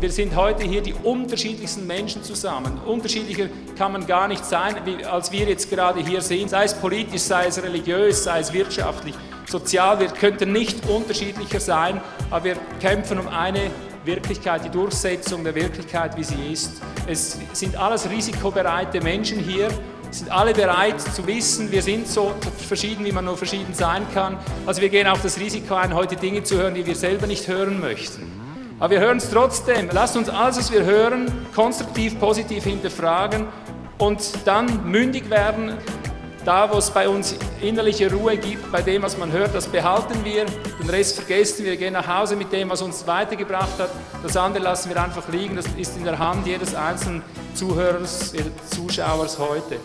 wir sind heute hier die unterschiedlichsten Menschen zusammen. Unterschiedlicher kann man gar nicht sein, als wir jetzt gerade hier sind. Sei es politisch, sei es religiös, sei es wirtschaftlich, sozial. Wir könnten nicht unterschiedlicher sein, aber wir kämpfen um eine Wirklichkeit, die Durchsetzung der Wirklichkeit, wie sie ist. Es sind alles risikobereite Menschen hier. Sind alle bereit zu wissen, wir sind so verschieden, wie man nur verschieden sein kann. Also wir gehen auch das Risiko ein, heute Dinge zu hören, die wir selber nicht hören möchten. Aber wir hören es trotzdem. Lasst uns alles, was wir hören, konstruktiv, positiv hinterfragen und dann mündig werden. Da, wo es bei uns innerliche Ruhe gibt, bei dem, was man hört, das behalten wir. Den Rest vergessen wir, gehen nach Hause mit dem, was uns weitergebracht hat. Das andere lassen wir einfach liegen. Das ist in der Hand jedes einzelnen Zuhörers, jedes Zuschauers heute.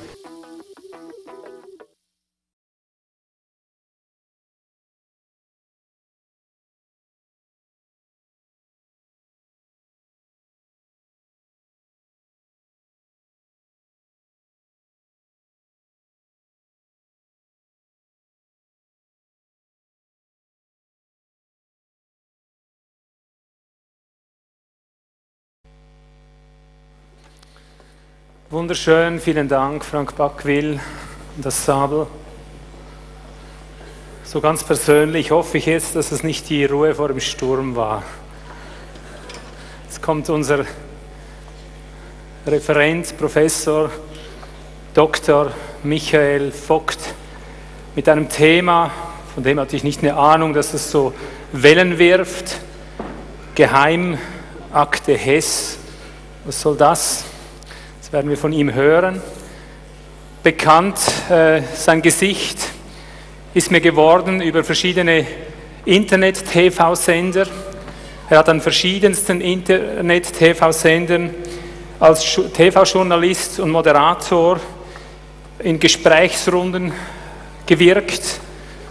Wunderschön, vielen Dank, Frank Backwil und das Sabel. So ganz persönlich hoffe ich jetzt, dass es nicht die Ruhe vor dem Sturm war. Jetzt kommt unser Referent, Professor Dr. Michael Vogt mit einem Thema, von dem hatte ich nicht eine Ahnung, dass es so Wellen wirft. Geheimakte Hess. Was soll das? Werden wir von ihm hören. Bekannt, sein Gesicht ist mir geworden über verschiedene Internet-TV-Sender. Er hat an verschiedensten Internet-TV-Sendern als TV-Journalist und Moderator in Gesprächsrunden gewirkt.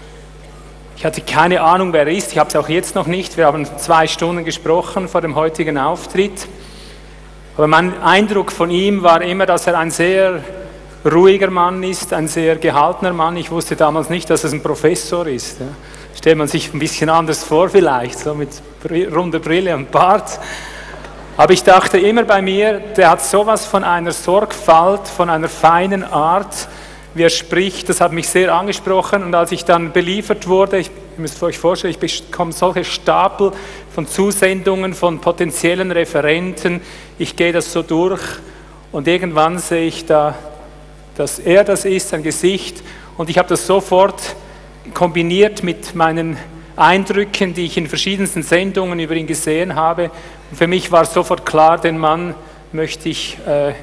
Ich hatte keine Ahnung, wer er ist. Ich habe es auch jetzt noch nicht. Wir haben 2 Stunden gesprochen vor dem heutigen Auftritt. Aber mein Eindruck von ihm war immer, dass er ein sehr ruhiger Mann ist, ein sehr gehaltener Mann. Ich wusste damals nicht, dass es ein Professor ist. Ja. Stellt man sich ein bisschen anders vor vielleicht, so mit runder Brille und Bart. Aber ich dachte immer bei mir, der hat sowas von einer Sorgfalt, von einer feinen Art, wie er spricht. Das hat mich sehr angesprochen. Und als ich dann beliefert wurde, ihr müsst euch vorstellen, ich bekomme solche Stapel von Zusendungen, von potenziellen Referenten. Ich gehe das so durch und irgendwann sehe ich da, dass er das ist, sein Gesicht. Und ich habe das sofort kombiniert mit meinen Eindrücken, die ich in verschiedensten Sendungen über ihn gesehen habe. Und für mich war sofort klar, den Mann möchte ich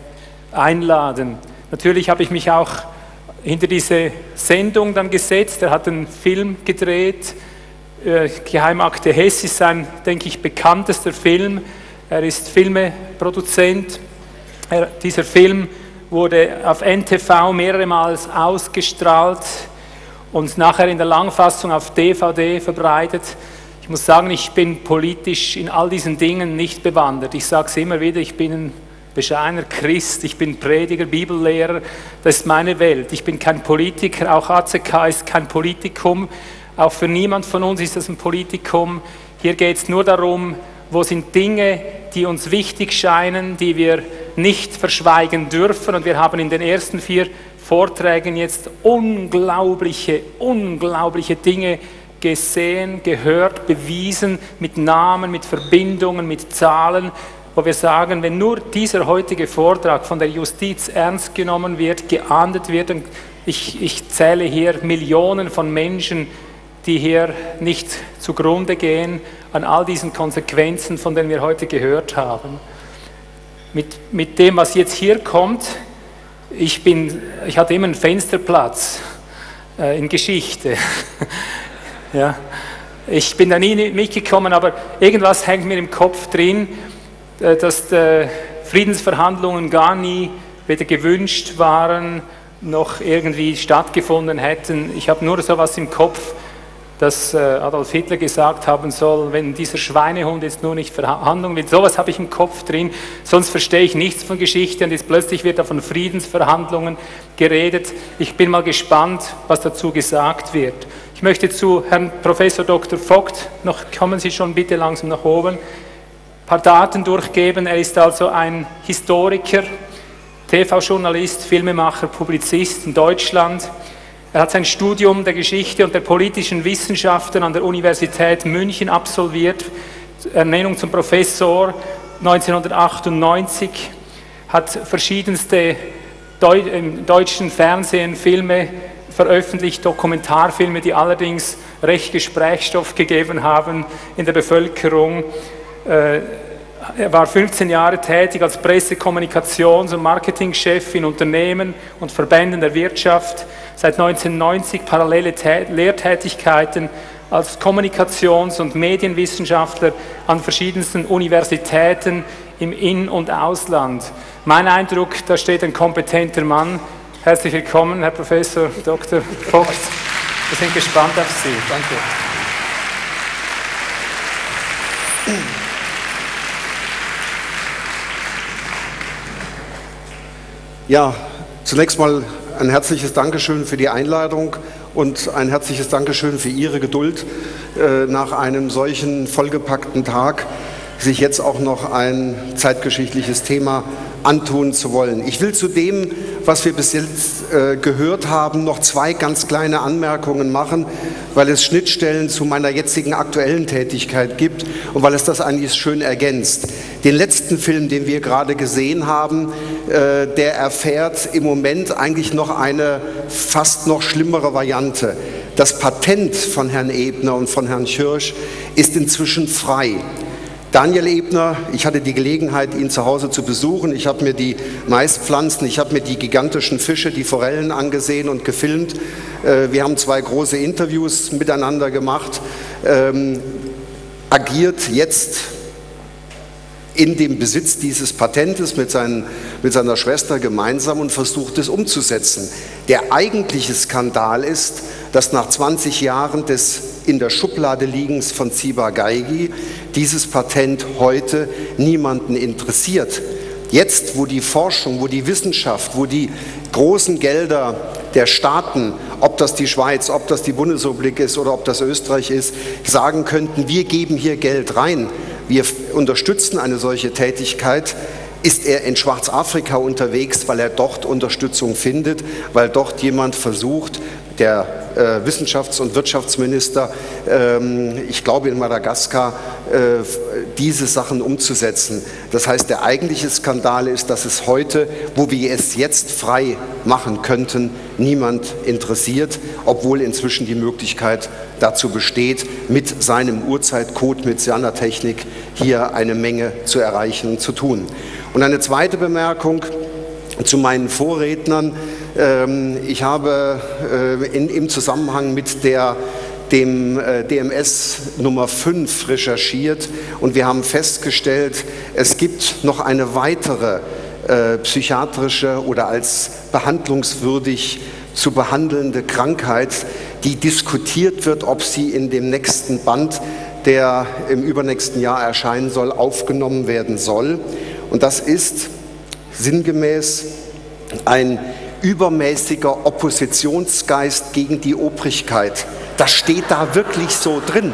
einladen. Natürlich habe ich mich auch hinter diese Sendung dann gesetzt. Er hat einen Film gedreht. Geheimakte Hess ist sein, denke ich, bekanntester Film. Er ist Filmeproduzent. Dieser Film wurde auf NTV mehrere Mal ausgestrahlt und nachher in der Langfassung auf DVD verbreitet. Ich muss sagen, ich bin politisch in all diesen Dingen nicht bewandert. Ich sage es immer wieder, ich bin ein bescheidener Christ, ich bin Prediger, Bibellehrer, das ist meine Welt. Ich bin kein Politiker, auch ACK ist kein Politikum, auch für niemand von uns ist das ein Politikum. Hier geht es nur darum, wo sind Dinge, die uns wichtig scheinen, die wir nicht verschweigen dürfen. Und wir haben in den ersten 4 Vorträgen jetzt unglaubliche Dinge gesehen, gehört, bewiesen, mit Namen, mit Verbindungen, mit Zahlen, wo wir sagen, wenn nur dieser heutige Vortrag von der Justiz ernst genommen wird, geahndet wird, und ich zähle hier Millionen von Menschen, die hier nicht zugrunde gehen, an all diesen Konsequenzen, von denen wir heute gehört haben. Mit dem, was jetzt hier kommt, ich hatte immer einen Fensterplatz in Geschichte. Ja. Ich bin da nie mitgekommen, aber irgendwas hängt mir im Kopf drin, dass Friedensverhandlungen gar nie weder gewünscht waren, noch irgendwie stattgefunden hätten. Ich habe nur sowas im Kopf, dass Adolf Hitler gesagt haben soll, wenn dieser Schweinehund jetzt nur nicht verhandeln will. Sowas habe ich im Kopf drin, sonst verstehe ich nichts von Geschichte und jetzt plötzlich wird da von Friedensverhandlungen geredet. Ich bin mal gespannt, was dazu gesagt wird. Ich möchte zu Herrn Professor Dr. Vogt, noch kommen Sie schon bitte langsam nach oben. paar Daten durchgeben. Er ist also ein Historiker, TV-Journalist, Filmemacher, Publizist in Deutschland. Er hat sein Studium der Geschichte und der politischen Wissenschaften an der Universität München absolviert, Ernennung zum Professor 1998, hat verschiedenste im deutschen Fernsehen Filme veröffentlicht, Dokumentarfilme, die allerdings recht Gesprächsstoff gegeben haben in der Bevölkerung. Er war 15 Jahre tätig als Presse-, Kommunikations- und Marketingchef in Unternehmen und Verbänden der Wirtschaft. Seit 1990 parallele Lehrtätigkeiten als Kommunikations- und Medienwissenschaftler an verschiedensten Universitäten im In- und Ausland. Mein Eindruck, da steht ein kompetenter Mann. Herzlich willkommen, Herr Professor Dr. Vogt. Wir sind gespannt auf Sie. Danke. Ja, zunächst mal ein herzliches Dankeschön für die Einladung und ein herzliches Dankeschön für Ihre Geduld, nach einem solchen vollgepackten Tag sich jetzt auch noch ein zeitgeschichtliches Thema antun zu wollen. Ich will zu dem, was wir bis jetzt gehört haben, noch zwei ganz kleine Anmerkungen machen, weil es Schnittstellen zu meiner jetzigen aktuellen Tätigkeit gibt und weil es das eigentlich schön ergänzt. Den letzten Film, den wir gerade gesehen haben, der erfährt im Moment eigentlich noch eine fast noch schlimmere Variante. Das Patent von Herrn Ebner und von Herrn Schirsch ist inzwischen frei. Daniel Ebner, ich hatte die Gelegenheit, ihn zu Hause zu besuchen. Ich habe mir die Maispflanzen, ich habe mir die gigantischen Fische, die Forellen angesehen und gefilmt. Wir haben zwei große Interviews miteinander gemacht. Agiert jetzt in dem Besitz dieses Patentes mit seiner Schwester gemeinsam und versucht es umzusetzen. Der eigentliche Skandal ist, dass nach 20 Jahren des in der Schublade Liegens von Ciba-Geigy dieses Patent heute niemanden interessiert. Jetzt, wo die Forschung, wo die Wissenschaft, wo die großen Gelder der Staaten, ob das die Schweiz, ob das die Bundesrepublik ist oder ob das Österreich ist, sagen könnten, wir geben hier Geld rein, wir unterstützen eine solche Tätigkeit, ist er in Schwarzafrika unterwegs, weil er dort Unterstützung findet, weil dort jemand versucht, der Wissenschafts- und Wirtschaftsminister, ich glaube in Madagaskar, diese Sachen umzusetzen. Das heißt, der eigentliche Skandal ist, dass es heute, wo wir es jetzt frei machen könnten, niemand interessiert, obwohl inzwischen die Möglichkeit dazu besteht, mit seinem Uhrzeitcode, mit seiner Technik hier eine Menge zu erreichen und zu tun. Und eine zweite Bemerkung zu meinen Vorrednern. Ich habe im Zusammenhang mit dem DMS Nummer 5 recherchiert und wir haben festgestellt, es gibt noch eine weitere psychiatrische oder als behandlungswürdig zu behandelnde Krankheit, die diskutiert wird, ob sie in dem nächsten Band, der im übernächsten Jahr erscheinen soll, aufgenommen werden soll. Und das ist sinngemäß ein übermäßiger Oppositionsgeist gegen die Obrigkeit. Das steht da wirklich so drin.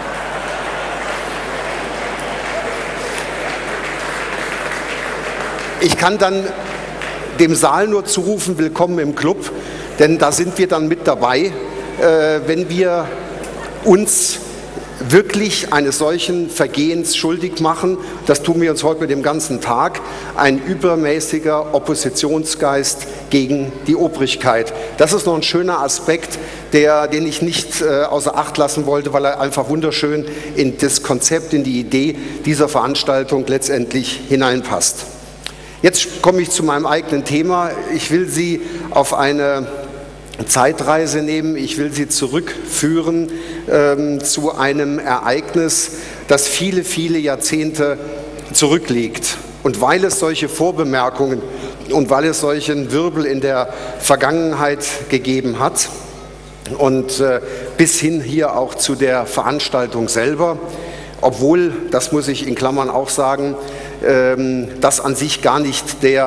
Ich kann dann dem Saal nur zurufen, willkommen im Club, denn da sind wir dann mit dabei, wenn wir uns wirklich eines solchen Vergehens schuldig machen. Das tun wir uns heute mit dem ganzen Tag. Ein übermäßiger Oppositionsgeist gegen die Obrigkeit. Das ist noch ein schöner Aspekt, den ich nicht außer Acht lassen wollte, weil er einfach wunderschön in das Konzept, in die Idee dieser Veranstaltung letztendlich hineinpasst. Jetzt komme ich zu meinem eigenen Thema. Ich will Sie auf eine Zeitreise nehmen. Ich will Sie zurückführen zu einem Ereignis, das viele, viele Jahrzehnte zurückliegt. Und weil es solche Vorbemerkungen und weil es solchen Wirbel in der Vergangenheit gegeben hat und bis hin hier auch zu der Veranstaltung selber, obwohl, das muss ich in Klammern auch sagen, das an sich gar nicht der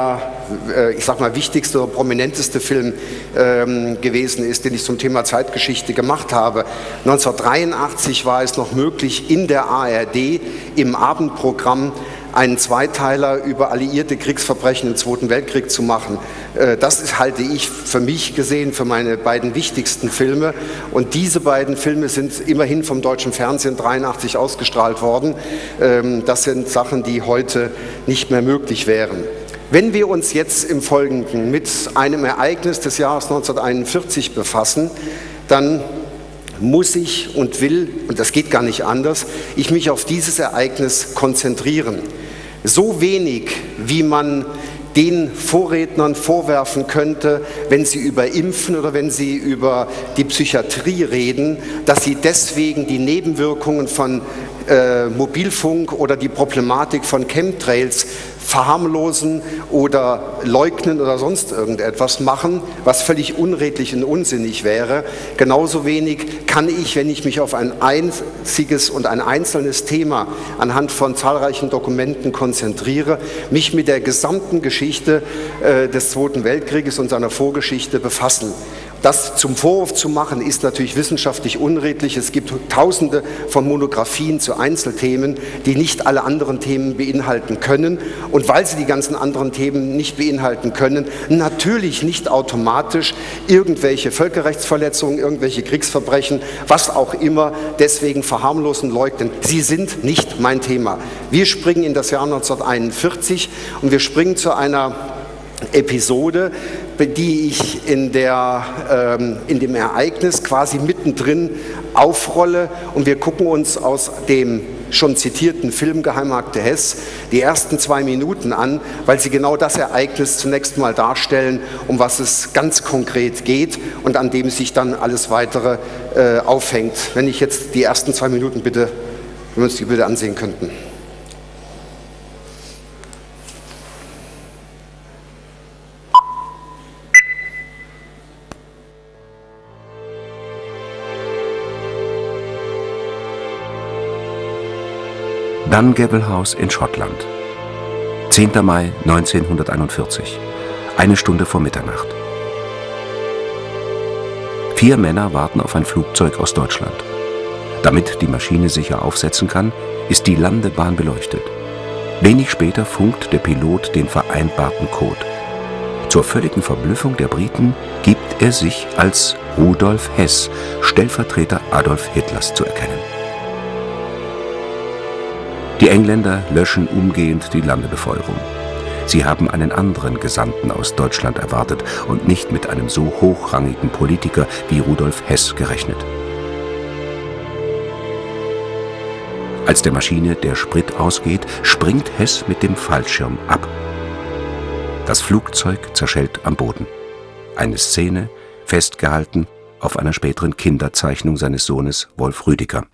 ich sag mal, wichtigste oder prominenteste Film gewesen ist, den ich zum Thema Zeitgeschichte gemacht habe. 1983 war es noch möglich, in der ARD im Abendprogramm einen Zweiteiler über alliierte Kriegsverbrechen im Zweiten Weltkrieg zu machen. Das halte ich für mich gesehen für meine beiden wichtigsten Filme. Und diese beiden Filme sind immerhin vom deutschen Fernsehen 1983 ausgestrahlt worden. Das sind Sachen, die heute nicht mehr möglich wären. Wenn wir uns jetzt im Folgenden mit einem Ereignis des Jahres 1941 befassen, dann muss ich und will, und das geht gar nicht anders, ich mich auf dieses Ereignis konzentrieren. So wenig, wie man den Vorrednern vorwerfen könnte, wenn sie über Impfen oder wenn sie über die Psychiatrie reden, dass sie deswegen die Nebenwirkungen von Mobilfunk oder die Problematik von Chemtrails verharmlosen oder leugnen oder sonst irgendetwas machen, was völlig unredlich und unsinnig wäre. Genauso wenig kann ich, wenn ich mich auf ein einziges und ein einzelnes Thema anhand von zahlreichen Dokumenten konzentriere, mich mit der gesamten Geschichte des Zweiten Weltkrieges und seiner Vorgeschichte befassen. Das zum Vorwurf zu machen, ist natürlich wissenschaftlich unredlich. Es gibt Tausende von Monographien zu Einzelthemen, die nicht alle anderen Themen beinhalten können. Und weil sie die ganzen anderen Themen nicht beinhalten können, natürlich nicht automatisch irgendwelche Völkerrechtsverletzungen, irgendwelche Kriegsverbrechen, was auch immer, deswegen verharmlosen, leugnen. Sie sind nicht mein Thema. Wir springen in das Jahr 1941 und wir springen zu einer Episode, die ich in dem Ereignis quasi mittendrin aufrolle, und wir gucken uns aus dem schon zitierten Film Geheimakte Hess die ersten 2 Minuten an, weil sie genau das Ereignis zunächst mal darstellen, um was es ganz konkret geht und an dem sich dann alles Weitere aufhängt. Wenn ich jetzt die ersten 2 Minuten bitte, wenn wir uns die bitte ansehen könnten. Dungavel House in Schottland. 10. Mai 1941. 1 Stunde vor Mitternacht. 4 Männer warten auf ein Flugzeug aus Deutschland. Damit die Maschine sicher aufsetzen kann, ist die Landebahn beleuchtet. Wenig später funkt der Pilot den vereinbarten Code. Zur völligen Verblüffung der Briten gibt er sich als Rudolf Hess, Stellvertreter Adolf Hitlers, zu erkennen. Die Engländer löschen umgehend die Landebefeuerung. Sie haben einen anderen Gesandten aus Deutschland erwartet und nicht mit einem so hochrangigen Politiker wie Rudolf Hess gerechnet. Als der Maschine der Sprit ausgeht, springt Hess mit dem Fallschirm ab. Das Flugzeug zerschellt am Boden. Eine Szene, festgehalten auf einer späteren Kinderzeichnung seines Sohnes Wolf Rüdiger.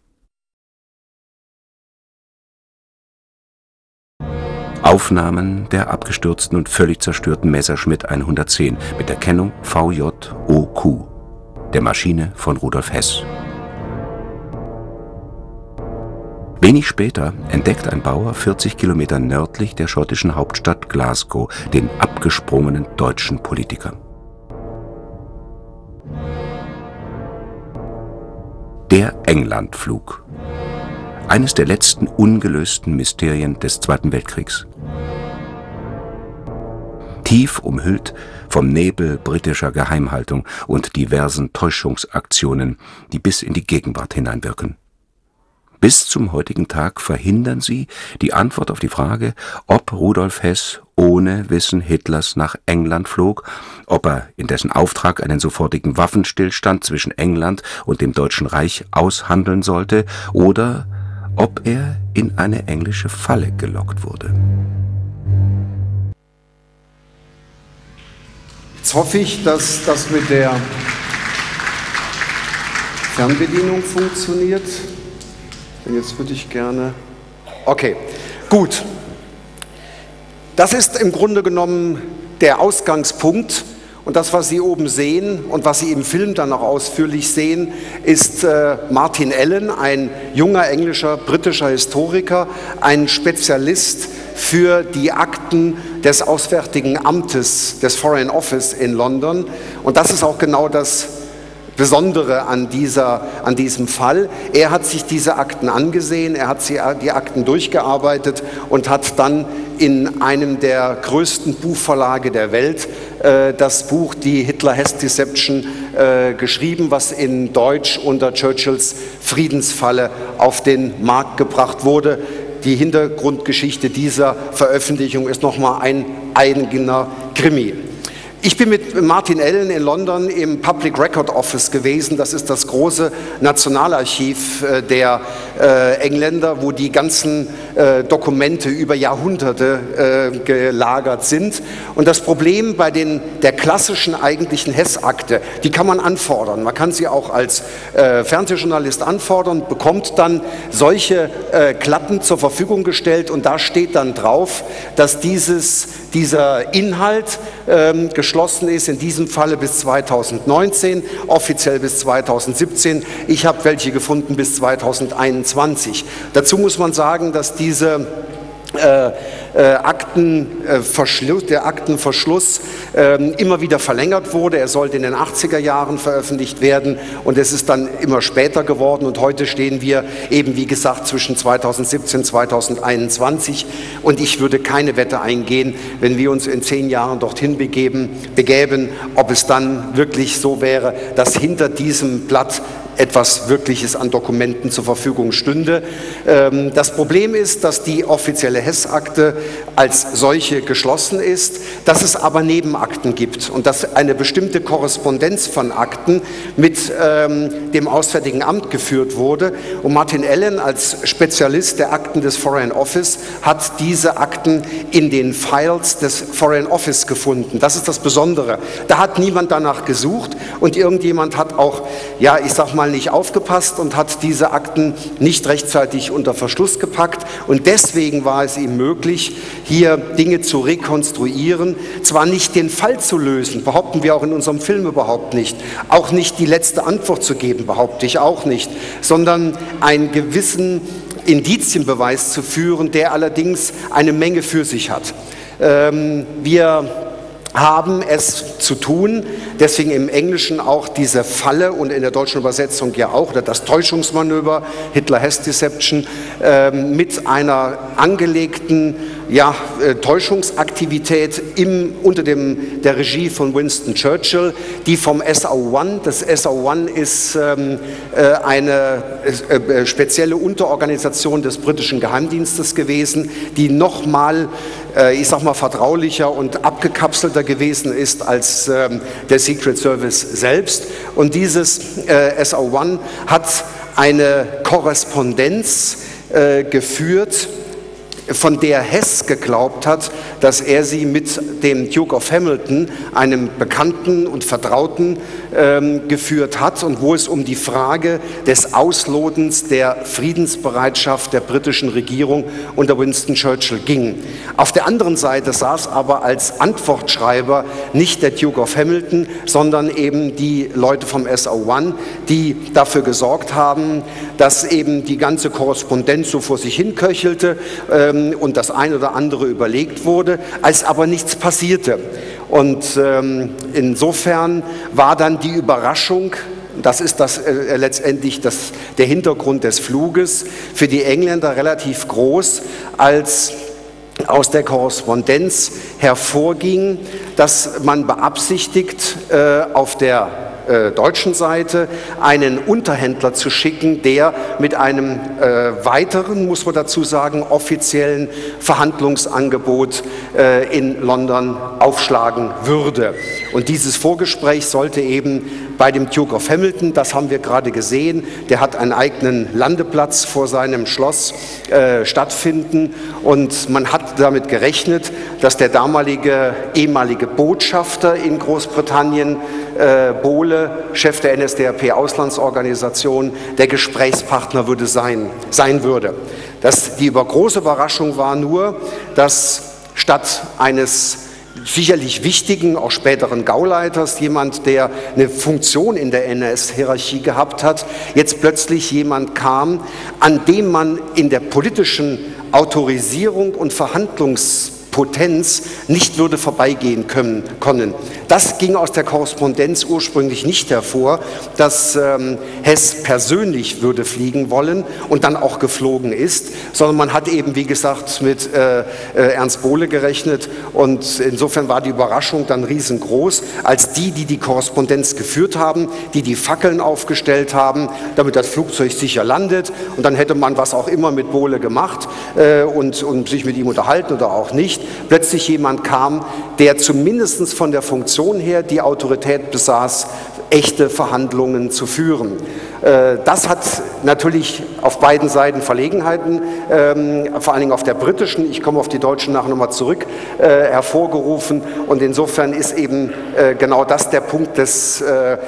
Aufnahmen der abgestürzten und völlig zerstörten Messerschmitt 110 mit der Kennung VJOQ, der Maschine von Rudolf Hess. Wenig später entdeckt ein Bauer 40 Kilometer nördlich der schottischen Hauptstadt Glasgow den abgesprungenen deutschen Politiker. Der Englandflug. Eines der letzten ungelösten Mysterien des Zweiten Weltkriegs. Tief umhüllt vom Nebel britischer Geheimhaltung und diversen Täuschungsaktionen, die bis in die Gegenwart hineinwirken. Bis zum heutigen Tag verhindern sie die Antwort auf die Frage, ob Rudolf Hess ohne Wissen Hitlers nach England flog, ob er in dessen Auftrag einen sofortigen Waffenstillstand zwischen England und dem Deutschen Reich aushandeln sollte oder ob er in eine englische Falle gelockt wurde. Jetzt hoffe ich, dass das mit der Fernbedienung funktioniert. Denn jetzt würde ich gerne... Okay, gut. Das ist im Grunde genommen der Ausgangspunkt. Und das, was Sie oben sehen und was Sie im Film dann noch ausführlich sehen, ist Martin Allen, ein junger englischer, britischer Historiker, ein Spezialist für die Akten des Auswärtigen Amtes, des Foreign Office in London. Und das ist auch genau das Besondere an diesem Fall. Er hat sich diese Akten angesehen, er hat die Akten durchgearbeitet und hat dann in einem der größten Buchverlage der Welt das Buch Die Hitler-Hess-Deception geschrieben, was in Deutsch unter Churchills Friedensfalle auf den Markt gebracht wurde. Die Hintergrundgeschichte dieser Veröffentlichung ist nochmal ein eigener Krimi. Ich bin mit Martin Allen in London im Public Record Office gewesen. Das ist das große Nationalarchiv der Engländer, wo die ganzen Dokumente über Jahrhunderte gelagert sind. Und das Problem bei der klassischen eigentlichen Hess-Akte, die kann man anfordern. Man kann sie auch als Fernsehjournalist anfordern, bekommt dann solche Klappen zur Verfügung gestellt und da steht dann drauf, dass dieser Inhalt geschlossen ist, in diesem Falle bis 2019, offiziell bis 2017. Ich habe welche gefunden bis 2021. Dazu muss man sagen, dass der Aktenverschluss immer wieder verlängert wurde. Er sollte in den 80er Jahren veröffentlicht werden und es ist dann immer später geworden und heute stehen wir eben, wie gesagt, zwischen 2017 und 2021 und ich würde keine Wette eingehen, wenn wir uns in 10 Jahren dorthin begäben, ob es dann wirklich so wäre, dass hinter diesem Blatt etwas Wirkliches an Dokumenten zur Verfügung stünde. Das Problem ist, dass die offizielle Hess-Akte als solche geschlossen ist, dass es aber Nebenakten gibt und dass eine bestimmte Korrespondenz von Akten mit dem Auswärtigen Amt geführt wurde. Und Martin Allen als Spezialist der Akten des Foreign Office hat diese Akten in den Files des Foreign Office gefunden. Das ist das Besondere. Da hat niemand danach gesucht und irgendjemand hat auch, ja, ich sag mal, nicht aufgepasst und hat diese Akten nicht rechtzeitig unter Verschluss gepackt und deswegen war es ihm möglich, hier Dinge zu rekonstruieren, zwar nicht den Fall zu lösen, behaupten wir auch in unserem Film überhaupt nicht, auch nicht die letzte Antwort zu geben, behaupte ich auch nicht, sondern einen gewissen Indizienbeweis zu führen, der allerdings eine Menge für sich hat. Wir haben es zu tun, deswegen im Englischen auch diese Falle und in der deutschen Übersetzung ja auch, oder das Täuschungsmanöver, Hitler-Hess-Deception, mit einer angelegten Täuschungsaktivität unter der Regie von Winston Churchill, die vom SO1, das SO1 ist eine spezielle Unterorganisation des britischen Geheimdienstes gewesen, die nochmal, ich sag mal, vertraulicher und abgekapselter gewesen ist als der Secret Service selbst. Und dieses SO1 hat eine Korrespondenz geführt, von der Hess geglaubt hat, dass er sie mit dem Duke of Hamilton, einem Bekannten und Vertrauten, geführt hat und wo es um die Frage des Auslotens der Friedensbereitschaft der britischen Regierung unter Winston Churchill ging. Auf der anderen Seite saß aber als Antwortschreiber nicht der Duke of Hamilton, sondern eben die Leute vom SO1, die dafür gesorgt haben, dass eben die ganze Korrespondenz so vor sich hin köchelte und das ein oder andere überlegt wurde, als aber nichts passierte. Und insofern war dann die Überraschung, das ist letztendlich der Hintergrund des Fluges, für die Engländer relativ groß, als aus der Korrespondenz hervorging, dass man beabsichtigt, auf der deutschen Seite einen Unterhändler zu schicken, der mit einem weiteren, muss man dazu sagen, offiziellen Verhandlungsangebot in London aufschlagen würde. Und dieses Vorgespräch sollte eben bei dem Duke of Hamilton, das haben wir gerade gesehen, der hat einen eigenen Landeplatz vor seinem Schloss stattfinden und man hat damit gerechnet, dass der ehemalige Botschafter in Großbritannien, Bohle, Chef der NSDAP-Auslandsorganisation, der Gesprächspartner sein würde. Die große Überraschung war nur, dass statt eines sicherlich wichtigen, auch späteren Gauleiters, jemand, der eine Funktion in der NS-Hierarchie gehabt hat, jetzt plötzlich jemand kam, an dem man in der politischen Autorisierung und Verhandlungspotenz nicht würde vorbeigehen können. Das ging aus der Korrespondenz ursprünglich nicht hervor, dass Hess persönlich würde fliegen wollen und dann auch geflogen ist, sondern man hat eben, wie gesagt, mit Ernst Bohle gerechnet, und insofern war die Überraschung dann riesengroß, als die Korrespondenz geführt haben, die Fackeln aufgestellt haben, damit das Flugzeug sicher landet, und dann hätte man was auch immer mit Bohle gemacht und sich mit ihm unterhalten oder auch nicht. Plötzlich jemand kam, der zumindest von der Funktion her die Autorität besaß, echte Verhandlungen zu führen. Das hat natürlich auf beiden Seiten Verlegenheiten, vor allen Dingen auf der britischen, ich komme auf die deutschen nachher nochmal zurück, hervorgerufen, und insofern ist eben genau das der Punkt des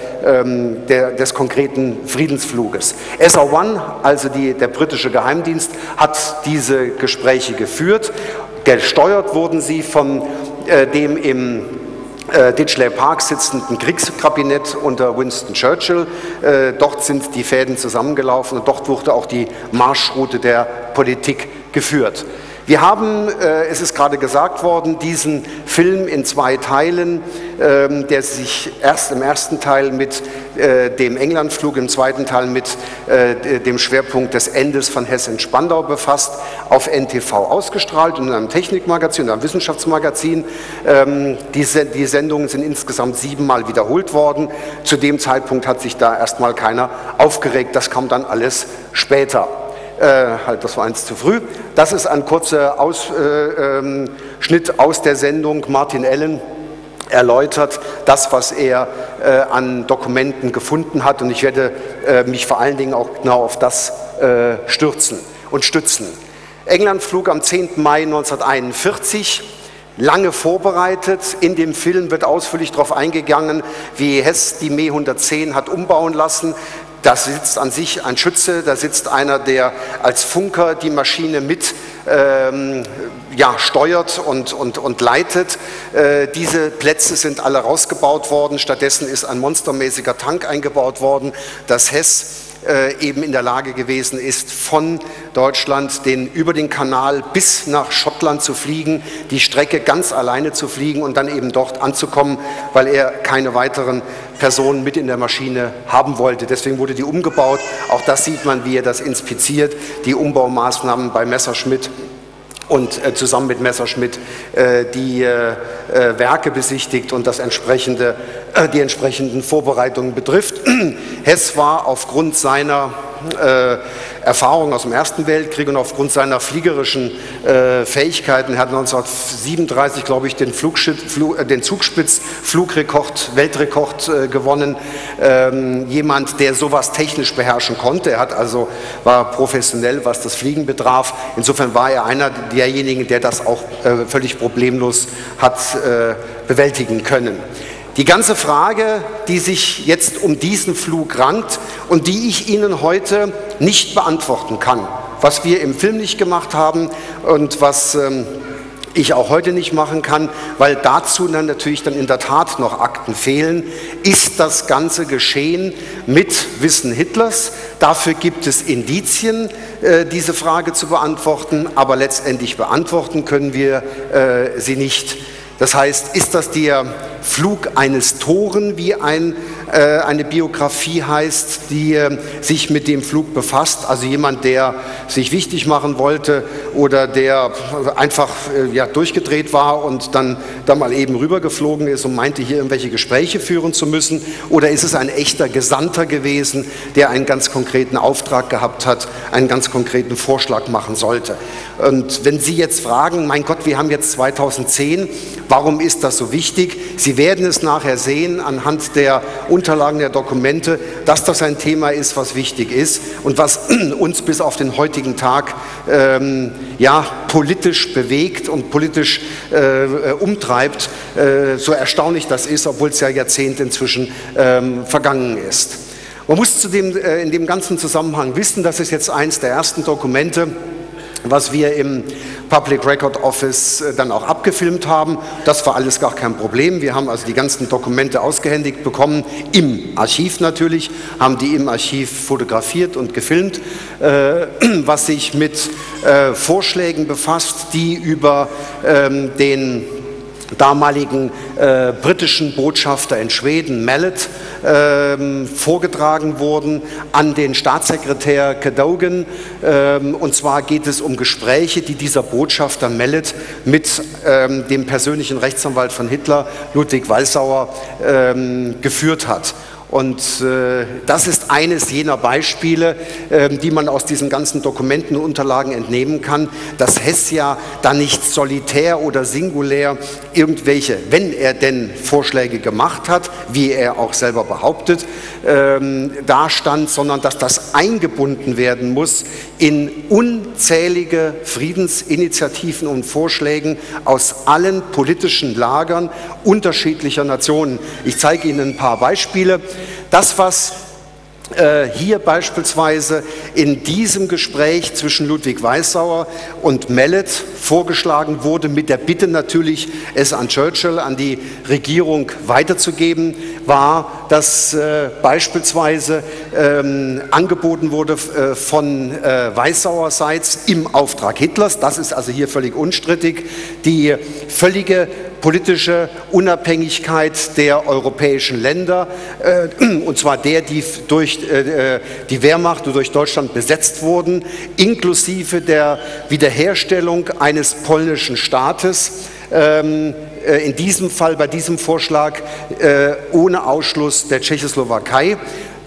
konkreten Friedensfluges. SA-1, also der britische Geheimdienst, hat diese Gespräche geführt. Gesteuert wurden sie von dem im Ditchley Park sitzenden Kriegskabinett unter Winston Churchill. Dort sind die Fäden zusammengelaufen und dort wurde auch die Marschroute der Politik geführt. Wir haben, es ist gerade gesagt worden, diesen Film in 2 Teilen, der sich erst im ersten Teil mit dem Englandflug, im zweiten Teil mit dem Schwerpunkt des Endes von Hess in Spandau befasst, auf NTV ausgestrahlt, in einem Technikmagazin, in einem Wissenschaftsmagazin. Die Sendungen sind insgesamt 7-mal wiederholt worden. Zu dem Zeitpunkt hat sich da erstmal keiner aufgeregt, das kam dann alles später. Das war eins zu früh. Das ist ein kurzer Ausschnitt aus der Sendung. Martin Allen erläutert das, was er an Dokumenten gefunden hat, und ich werde mich vor allen Dingen auch genau auf das stürzen und stützen. Englandflug am 10. Mai 1941. Lange vorbereitet. In dem Film wird ausführlich darauf eingegangen, wie Hess die Me 110 hat umbauen lassen. Da sitzt an sich ein Schütze, da sitzt einer, der als Funker die Maschine mit steuert und leitet. Diese Plätze sind alle rausgebaut worden. Stattdessen ist ein monstermäßiger Tank eingebaut worden, dass Hess eben in der Lage gewesen ist, von Deutschland über den Kanal bis nach Schottland zu fliegen, die Strecke ganz alleine zu fliegen und dann eben dort anzukommen, weil er keine weiteren Personen mit in der Maschine haben wollte. Deswegen wurde die umgebaut. Auch das sieht man, wie er das inspiziert, die Umbaumaßnahmen bei Messerschmitt, und zusammen mit Messerschmitt die Werke besichtigt und die entsprechenden Vorbereitungen betrifft. Hess war aufgrund seiner Erfahrung aus dem Ersten Weltkrieg und aufgrund seiner fliegerischen Fähigkeiten, er hat 1937, glaube ich, den Zugspitz-Flugrekord, Weltrekord gewonnen. Jemand, der sowas technisch beherrschen konnte. Er war professionell, was das Fliegen betraf. Insofern war er einer derjenigen, der das auch völlig problemlos hat bewältigen können. Die ganze Frage, die sich jetzt um diesen Flug rankt und die ich Ihnen heute nicht beantworten kann, was wir im Film nicht gemacht haben und was ich auch heute nicht machen kann, weil dazu dann natürlich dann in der Tat noch Akten fehlen, ist das ganze Geschehen mit Wissen Hitlers. Dafür gibt es Indizien, diese Frage zu beantworten, aber letztendlich beantworten können wir sie nicht. Das heißt, ist das der Flug eines Toren, wie eine Biografie heißt, die sich mit dem Flug befasst, also jemand, der sich wichtig machen wollte oder der einfach durchgedreht war und dann mal eben rübergeflogen ist und meinte, hier irgendwelche Gespräche führen zu müssen, oder ist es ein echter Gesandter gewesen, der einen ganz konkreten Auftrag gehabt hat, einen ganz konkreten Vorschlag machen sollte. Und wenn Sie jetzt fragen, mein Gott, wir haben jetzt 2010, warum ist das so wichtig? Sie werden es nachher sehen anhand der Unterlagen der Dokumente, dass das ein Thema ist, was wichtig ist und was uns bis auf den heutigen Tag politisch bewegt und politisch umtreibt, so erstaunlich das ist, obwohl es ja Jahrzehnte inzwischen vergangen ist. Man muss in dem ganzen Zusammenhang wissen, das ist jetzt eins der ersten Dokumente, was wir im Public Record Office dann auch abgefilmt haben. Das war alles gar kein Problem. Wir haben also die ganzen Dokumente ausgehändigt bekommen, im Archiv natürlich, haben die im Archiv fotografiert und gefilmt, was sich mit Vorschlägen befasst, die über den damaligen britischen Botschafter in Schweden, Mallet, vorgetragen wurden an den Staatssekretär Cadogan. Und zwar geht es um Gespräche, die dieser Botschafter Mallet mit dem persönlichen Rechtsanwalt von Hitler, Ludwig Walsauer, geführt hat. Und das ist eines jener Beispiele, die man aus diesen ganzen Dokumenten und Unterlagen entnehmen kann, dass Hess ja da nicht solitär oder singulär irgendwelche, wenn er denn Vorschläge gemacht hat, wie er auch selber behauptet, dastand, sondern dass das eingebunden werden muss in unzählige Friedensinitiativen und Vorschlägen aus allen politischen Lagern unterschiedlicher Nationen. Ich zeige Ihnen ein paar Beispiele. Das, was hier beispielsweise in diesem Gespräch zwischen Ludwig Walsauer und Mallet vorgeschlagen wurde, mit der Bitte natürlich, es an Churchill, an die Regierung weiterzugeben, war, dass beispielsweise angeboten wurde von Walsauerseits im Auftrag Hitlers, das ist also hier völlig unstrittig, die völlige politische Unabhängigkeit der europäischen Länder, und zwar der, die durch die Wehrmacht und durch Deutschland besetzt wurden, inklusive der Wiederherstellung eines polnischen Staates, in diesem Fall, bei diesem Vorschlag, ohne Ausschluss der Tschechoslowakei.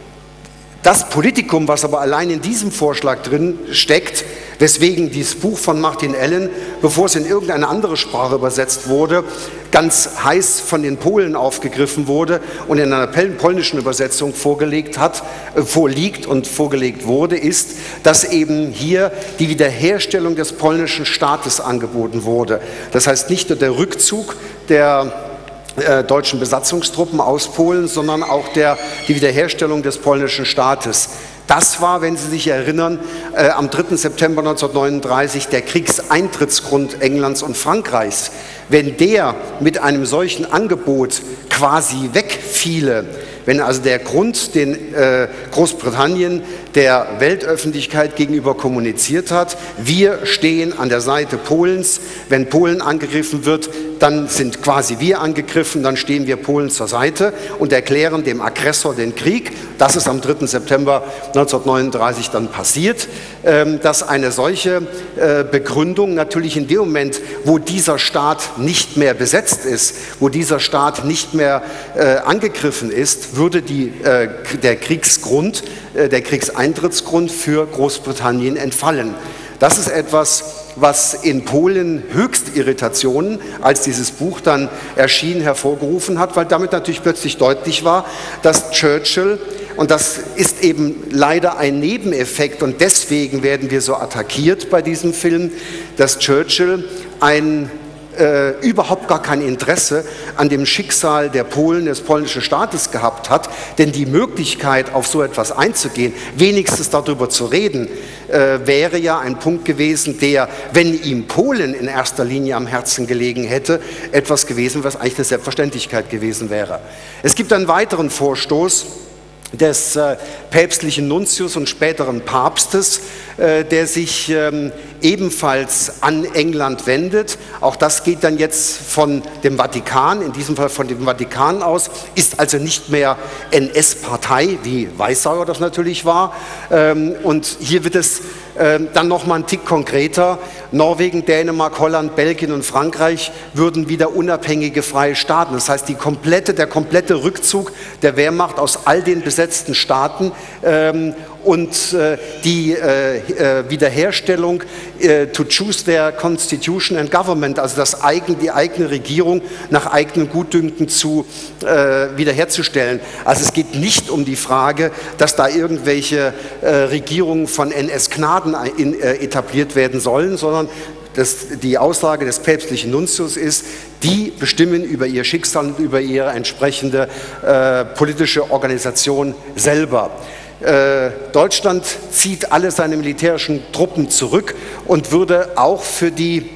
Das Politikum, was aber allein in diesem Vorschlag drin steckt, weswegen dieses Buch von Martin Ellen, bevor es in irgendeine andere Sprache übersetzt wurde, ganz heiß von den Polen aufgegriffen wurde und in einer polnischen Übersetzung vorliegt und vorgelegt wurde, ist, dass eben hier die Wiederherstellung des polnischen Staates angeboten wurde. Das heißt nicht nur der Rückzug der deutschen Besatzungstruppen aus Polen, sondern auch die Wiederherstellung des polnischen Staates. Das war, wenn Sie sich erinnern, am 3. September 1939 der Kriegseintrittsgrund Englands und Frankreichs. Wenn der mit einem solchen Angebot quasi wegfiele, wenn also der Grund, den Großbritannien der Weltöffentlichkeit gegenüber kommuniziert hat, wir stehen an der Seite Polens, wenn Polen angegriffen wird, dann sind quasi wir angegriffen, dann stehen wir Polen zur Seite und erklären dem Aggressor den Krieg. Das ist am 3. September 1939 dann passiert, dass eine solche Begründung natürlich in dem Moment, wo dieser Staat nicht mehr besetzt ist, wo dieser Staat nicht mehr angegriffen ist, würde der Kriegsgrund, der Kriegseintrittsgrund für Großbritannien entfallen. Das ist etwas, was in Polen höchst Irritationen, als dieses Buch dann erschien, hervorgerufen hat, weil damit natürlich plötzlich deutlich war, dass Churchill, und das ist eben leider ein Nebeneffekt und deswegen werden wir so attackiert bei diesem Film, dass Churchill überhaupt gar kein Interesse an dem Schicksal der Polen, des polnischen Staates gehabt hat, denn die Möglichkeit, auf so etwas einzugehen, wenigstens darüber zu reden, wäre ja ein Punkt gewesen, der, wenn ihm Polen in erster Linie am Herzen gelegen hätte, etwas gewesen, was eigentlich eine Selbstverständlichkeit gewesen wäre. Es gibt einen weiteren Vorstoß des päpstlichen Nuntius und späteren Papstes, der sich ebenfalls an England wendet. Auch das geht dann jetzt von dem Vatikan, in diesem Fall von dem Vatikan aus, ist also nicht mehr NS-Partei, wie Walsauer das natürlich war. Und hier wird es dann nochmal einen Tick konkreter. Norwegen, Dänemark, Holland, Belgien und Frankreich würden wieder unabhängige freie Staaten. Das heißt, der komplette Rückzug der Wehrmacht aus all den besetzten Staaten und die Wiederherstellung to choose their constitution and government, also die eigene Regierung nach eigenem Gutdünken wiederherzustellen. Also es geht nicht um die Frage, dass da irgendwelche Regierungen von NS-Gnaden etabliert werden sollen, sondern die Aussage des päpstlichen Nuntius ist, die bestimmen über ihr Schicksal und über ihre entsprechende politische Organisation selber. Deutschland zieht alle seine militärischen Truppen zurück und würde auch für die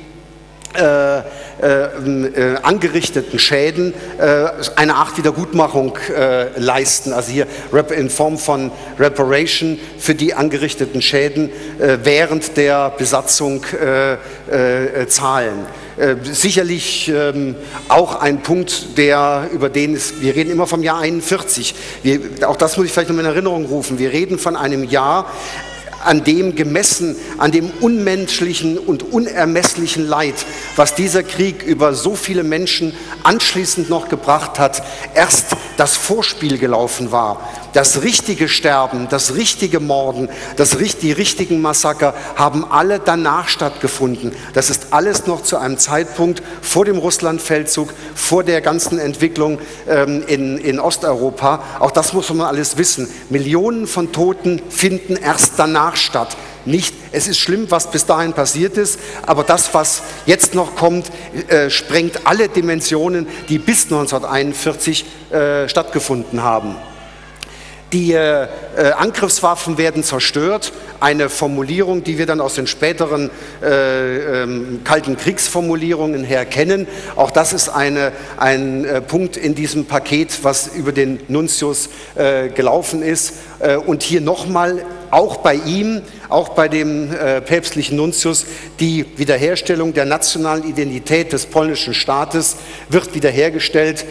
angerichteten Schäden eine Art Wiedergutmachung leisten, also hier in Form von Reparation für die angerichteten Schäden während der Besatzung zahlen. Sicherlich auch ein Punkt, über den wir reden immer vom Jahr 41. Auch das muss ich vielleicht noch in Erinnerung rufen. Wir reden von einem Jahr, an dem gemessen, an dem unmenschlichen und unermesslichen Leid, was dieser Krieg über so viele Menschen anschließend noch gebracht hat, erst das Vorspiel gelaufen war. Das richtige Sterben, das richtige Morden, die richtigen Massaker haben alle danach stattgefunden. Das ist alles noch zu einem Zeitpunkt vor dem Russlandfeldzug, vor der ganzen Entwicklung in Osteuropa. Auch das muss man alles wissen. Millionen von Toten finden erst danach statt. Nicht, es ist schlimm, was bis dahin passiert ist, aber das, was jetzt noch kommt, sprengt alle Dimensionen, die bis 1941 stattgefunden haben. Die Angriffswaffen werden zerstört, eine Formulierung, die wir dann aus den späteren Kalten Kriegsformulierungen her kennen. Auch das ist ein Punkt in diesem Paket, was über den Nuntius gelaufen ist. Und hier nochmal, auch bei ihm, auch bei dem päpstlichen Nuntius, die Wiederherstellung der nationalen Identität des polnischen Staates wird wiederhergestellt.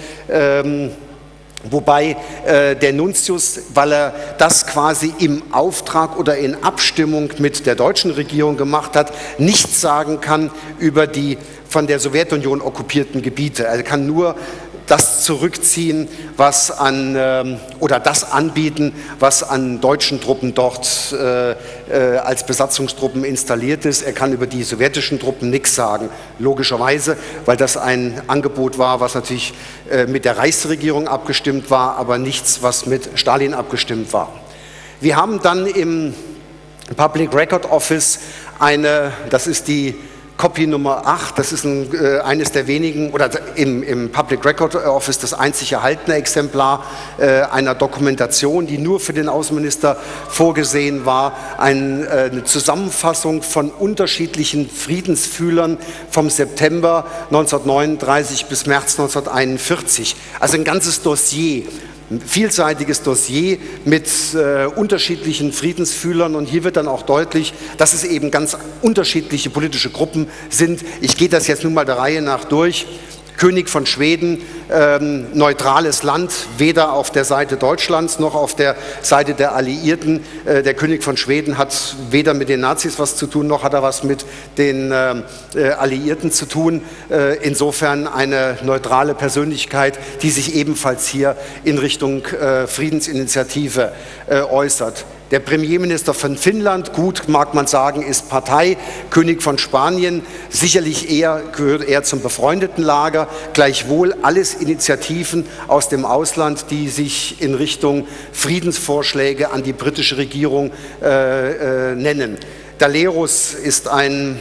Wobei der Nuntius, weil er das quasi im Auftrag oder in Abstimmung mit der deutschen Regierung gemacht hat, nichts sagen kann über die von der Sowjetunion okkupierten Gebiete. Er kann nur das zurückziehen, was oder das anbieten, was an deutschen Truppen dort als Besatzungstruppen installiert ist. Er kann über die sowjetischen Truppen nichts sagen, logischerweise, weil das ein Angebot war, was natürlich mit der Reichsregierung abgestimmt war, aber nichts, was mit Stalin abgestimmt war. Wir haben dann im Public Record Office das ist die Copy Nummer 8, das ist eines der wenigen, oder im Public Record Office das einzig erhaltene Exemplar einer Dokumentation, die nur für den Außenminister vorgesehen war, eine Zusammenfassung von unterschiedlichen Friedensfühlern vom September 1939 bis März 1941. Also ein ganzes Dossier. Ein vielseitiges Dossier mit unterschiedlichen Friedensfühlern, und hier wird dann auch deutlich, dass es eben ganz unterschiedliche politische Gruppen sind. Ich gehe das jetzt nun mal der Reihe nach durch. König von Schweden, neutrales Land, weder auf der Seite Deutschlands noch auf der Seite der Alliierten. Der König von Schweden hat weder mit den Nazis was zu tun, noch hat er was mit den Alliierten zu tun. Insofern eine neutrale Persönlichkeit, die sich ebenfalls hier in Richtung Friedensinitiative äußert. Der Premierminister von Finnland, gut, mag man sagen, ist Partei. König von Spanien, sicherlich gehört eher zum befreundeten Lager. Gleichwohl alles Initiativen aus dem Ausland, die sich in Richtung Friedensvorschläge an die britische Regierung nennen. Dalerus ist ein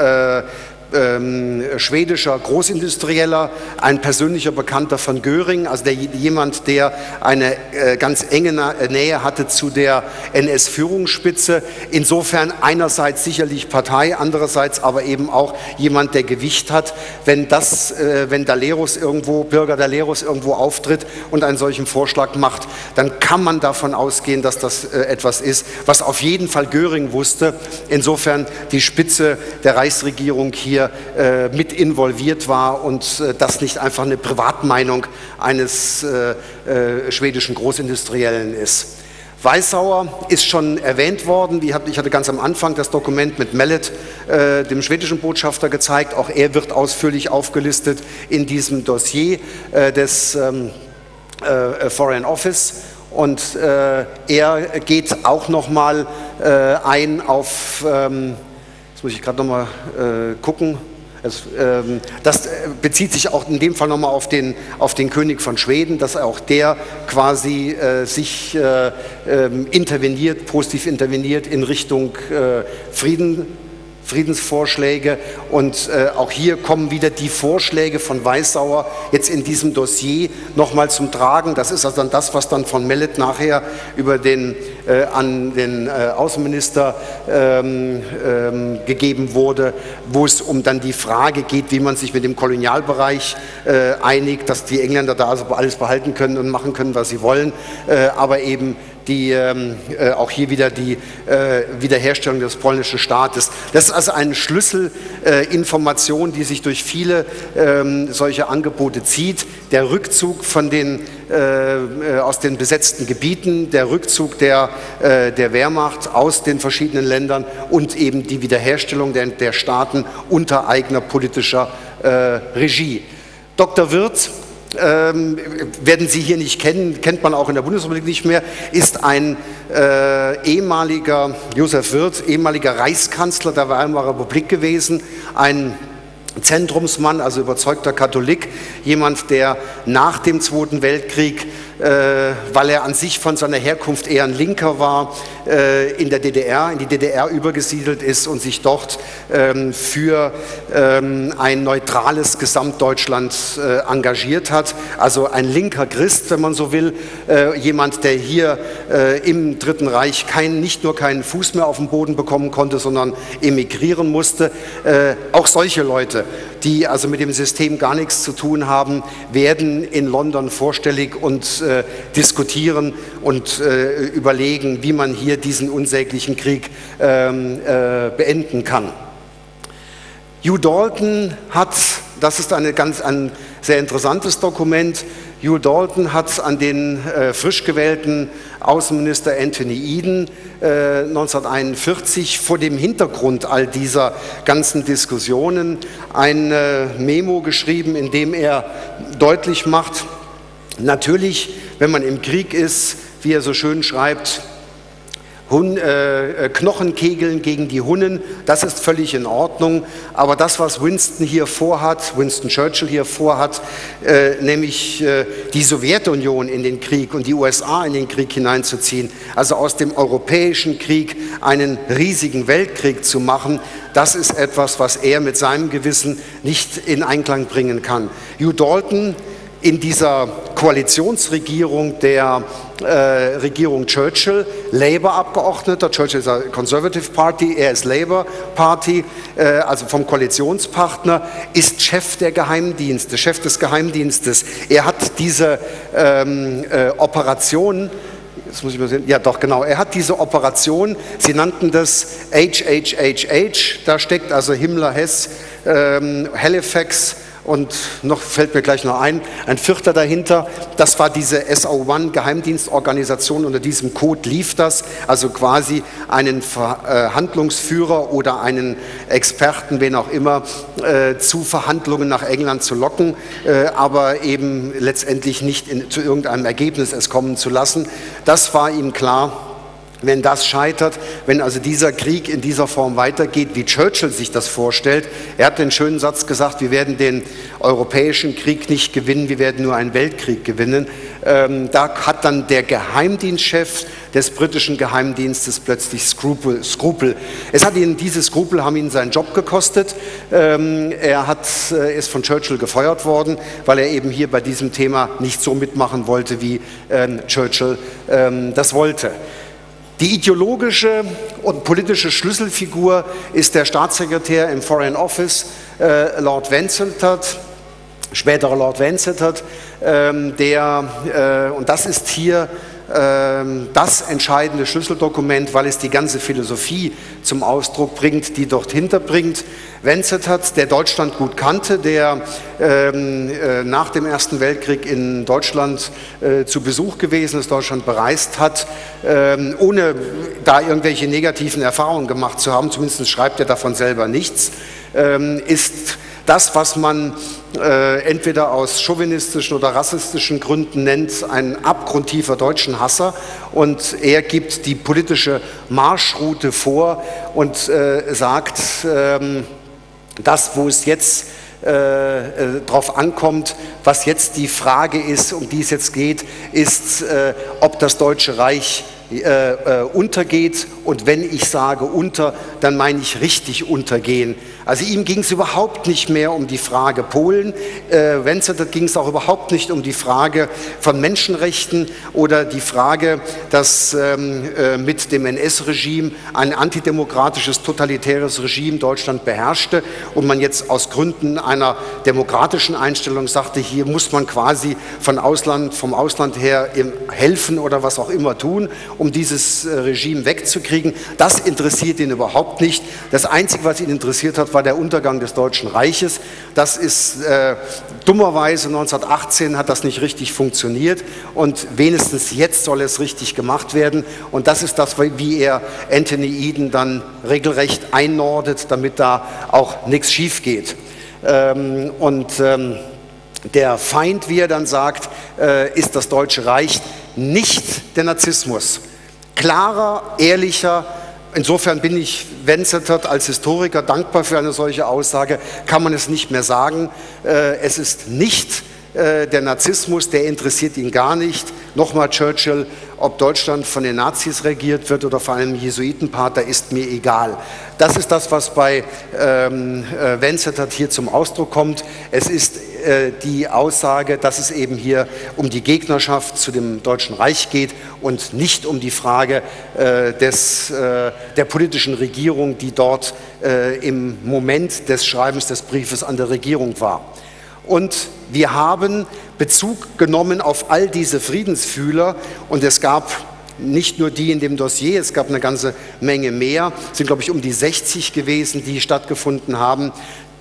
schwedischer Großindustrieller, ein persönlicher Bekannter von Göring, also jemand, der eine ganz enge Nähe hatte zu der NS-Führungsspitze. Insofern einerseits sicherlich Partei, andererseits aber eben auch jemand, der Gewicht hat. Wenn Dalerus Bürger Dalerus irgendwo auftritt und einen solchen Vorschlag macht, dann kann man davon ausgehen, dass das etwas ist, was auf jeden Fall Göring wusste. Insofern die Spitze der Reichsregierung hier mit involviert war und das nicht einfach eine Privatmeinung eines schwedischen Großindustriellen ist. Weissauer ist schon erwähnt worden. Ich hatte ganz am Anfang das Dokument mit Mellet, dem schwedischen Botschafter, gezeigt. Auch er wird ausführlich aufgelistet in diesem Dossier des Foreign Office. Und er geht auch nochmal ein auf... Jetzt muss ich gerade nochmal gucken. Das bezieht sich auch in dem Fall nochmal auf den König von Schweden, dass auch der quasi sich positiv interveniert in Richtung Friedensvorschläge. Und auch hier kommen wieder die Vorschläge von Weissauer jetzt in diesem Dossier nochmal zum Tragen. Das ist also dann das, was dann von Mellet nachher über an den Außenminister gegeben wurde, wo es um dann die Frage geht, wie man sich mit dem Kolonialbereich einigt, dass die Engländer da also alles behalten können und machen können, was sie wollen, aber eben auch hier wieder die Wiederherstellung des polnischen Staates. Das ist also eine Schlüsselinformation, die sich durch viele solche Angebote zieht. Der Rückzug aus den besetzten Gebieten, der Rückzug der Wehrmacht aus den verschiedenen Ländern und eben die Wiederherstellung der Staaten unter eigener politischer Regie. Dr. Wirth, werden Sie hier nicht kennen, kennt man auch in der Bundesrepublik nicht mehr, ist ein Josef Wirth, ehemaliger Reichskanzler der Weimarer Republik gewesen, ein Zentrumsmann, also überzeugter Katholik, jemand, der nach dem Zweiten Weltkrieg, weil er an sich von seiner Herkunft eher ein Linker war, in die DDR übergesiedelt ist und sich dort für ein neutrales Gesamtdeutschland engagiert hat. Also ein linker Christ, wenn man so will, jemand, der hier im Dritten Reich nicht nur keinen Fuß mehr auf den Boden bekommen konnte, sondern emigrieren musste. Auch solche Leute, die also mit dem System gar nichts zu tun haben, werden in London vorstellig und diskutieren und überlegen, wie man hier diesen unsäglichen Krieg beenden kann. Hugh Dalton hat, das ist ein sehr interessantes Dokument, Hugh Dalton hat an den frisch gewählten Außenminister Anthony Eden 1941 vor dem Hintergrund all dieser ganzen Diskussionen ein Memo geschrieben, in dem er deutlich macht, natürlich, wenn man im Krieg ist, wie er so schön schreibt, Knochenkegeln gegen die Hunnen, das ist völlig in Ordnung, aber das, was Winston Churchill hier vorhat, nämlich die Sowjetunion in den Krieg und die USA in den Krieg hineinzuziehen, also aus dem europäischen Krieg einen riesigen Weltkrieg zu machen, das ist etwas, was er mit seinem Gewissen nicht in Einklang bringen kann. Hugh Dalton in dieser Koalitionsregierung der Regierung Churchill, Labour-Abgeordneter, Churchill ist eine Conservative Party, er ist Labour Party, also vom Koalitionspartner, ist Chef des Geheimdienstes. Er hat diese Operation, jetzt muss ich mal sehen, ja doch genau, er hat diese Operation, sie nannten das HHHH, da steckt also Himmler, Hess, Halifax, und noch fällt mir gleich noch ein vierter dahinter, das war diese SO1 Geheimdienstorganisation, unter diesem Code lief das, also quasi einen Verhandlungsführer oder einen Experten, wen auch immer, zu Verhandlungen nach England zu locken, aber eben letztendlich nicht zu irgendeinem Ergebnis es kommen zu lassen. Das war ihm klar. Wenn das scheitert, wenn also dieser Krieg in dieser Form weitergeht, wie Churchill sich das vorstellt, er hat den schönen Satz gesagt, wir werden den europäischen Krieg nicht gewinnen, wir werden nur einen Weltkrieg gewinnen. Da hat dann der Geheimdienstchef des britischen Geheimdienstes plötzlich Skrupel. Diese Skrupel haben ihn seinen Job gekostet. Er ist von Churchill gefeuert worden, weil er eben hier bei diesem Thema nicht so mitmachen wollte, wie Churchill das wollte. Die ideologische und politische Schlüsselfigur ist der Staatssekretär im Foreign Office, Lord Vansittart, späterer Lord Vansittart, und das ist hier das entscheidende Schlüsseldokument, weil es die ganze Philosophie zum Ausdruck bringt, die dort hinterbringt. Vansittart, der Deutschland gut kannte, der nach dem Ersten Weltkrieg in Deutschland zu Besuch gewesen ist, Deutschland bereist hat, ohne da irgendwelche negativen Erfahrungen gemacht zu haben, zumindest schreibt er davon selber nichts, ist das, was man entweder aus chauvinistischen oder rassistischen Gründen nennt, ein abgrundtiefer deutschen Hasser, und er gibt die politische Marschroute vor und sagt, das, wo es jetzt drauf ankommt, was jetzt die Frage ist, um die es jetzt geht, ist, ob das Deutsche Reich untergeht. Und wenn ich sage unter, dann meine ich richtig untergehen. Also ihm ging es überhaupt nicht mehr um die Frage Polen. Vancetter ging es auch überhaupt nicht um die Frage von Menschenrechten oder die Frage, dass mit dem NS-Regime ein antidemokratisches, totalitäres Regime Deutschland beherrschte und man jetzt aus Gründen einer demokratischen Einstellung sagte, hier muss man quasi vom Ausland her helfen oder was auch immer tun, um dieses Regime wegzukriegen. Das interessiert ihn überhaupt nicht. Das Einzige, was ihn interessiert hat, war der Untergang des Deutschen Reiches. Das ist dummerweise 1918 hat das nicht richtig funktioniert und wenigstens jetzt soll es richtig gemacht werden. Und das ist das, wie er Anthony Eden dann regelrecht einnordet, damit da auch nichts schief geht. Der Feind, wie er dann sagt, ist das Deutsche Reich, nicht der Narzissmus. Klarer, ehrlicher, insofern bin ich Vancetter als Historiker dankbar für eine solche Aussage, kann man es nicht mehr sagen. Es ist nicht der Narzissmus, der interessiert ihn gar nicht. Nochmal Churchill, ob Deutschland von den Nazis regiert wird oder von einem Jesuitenpater, ist mir egal. Das ist das, was bei Vancetter hier zum Ausdruck kommt. Es ist die Aussage, dass es eben hier um die Gegnerschaft zu dem Deutschen Reich geht und nicht um die Frage der politischen Regierung, die dort im Moment des Schreibens des Briefes an der Regierung war. Und wir haben Bezug genommen auf all diese Friedensfühler und es gab nicht nur die in dem Dossier, es gab eine ganze Menge mehr, es sind glaube ich um die 60 gewesen, die stattgefunden haben.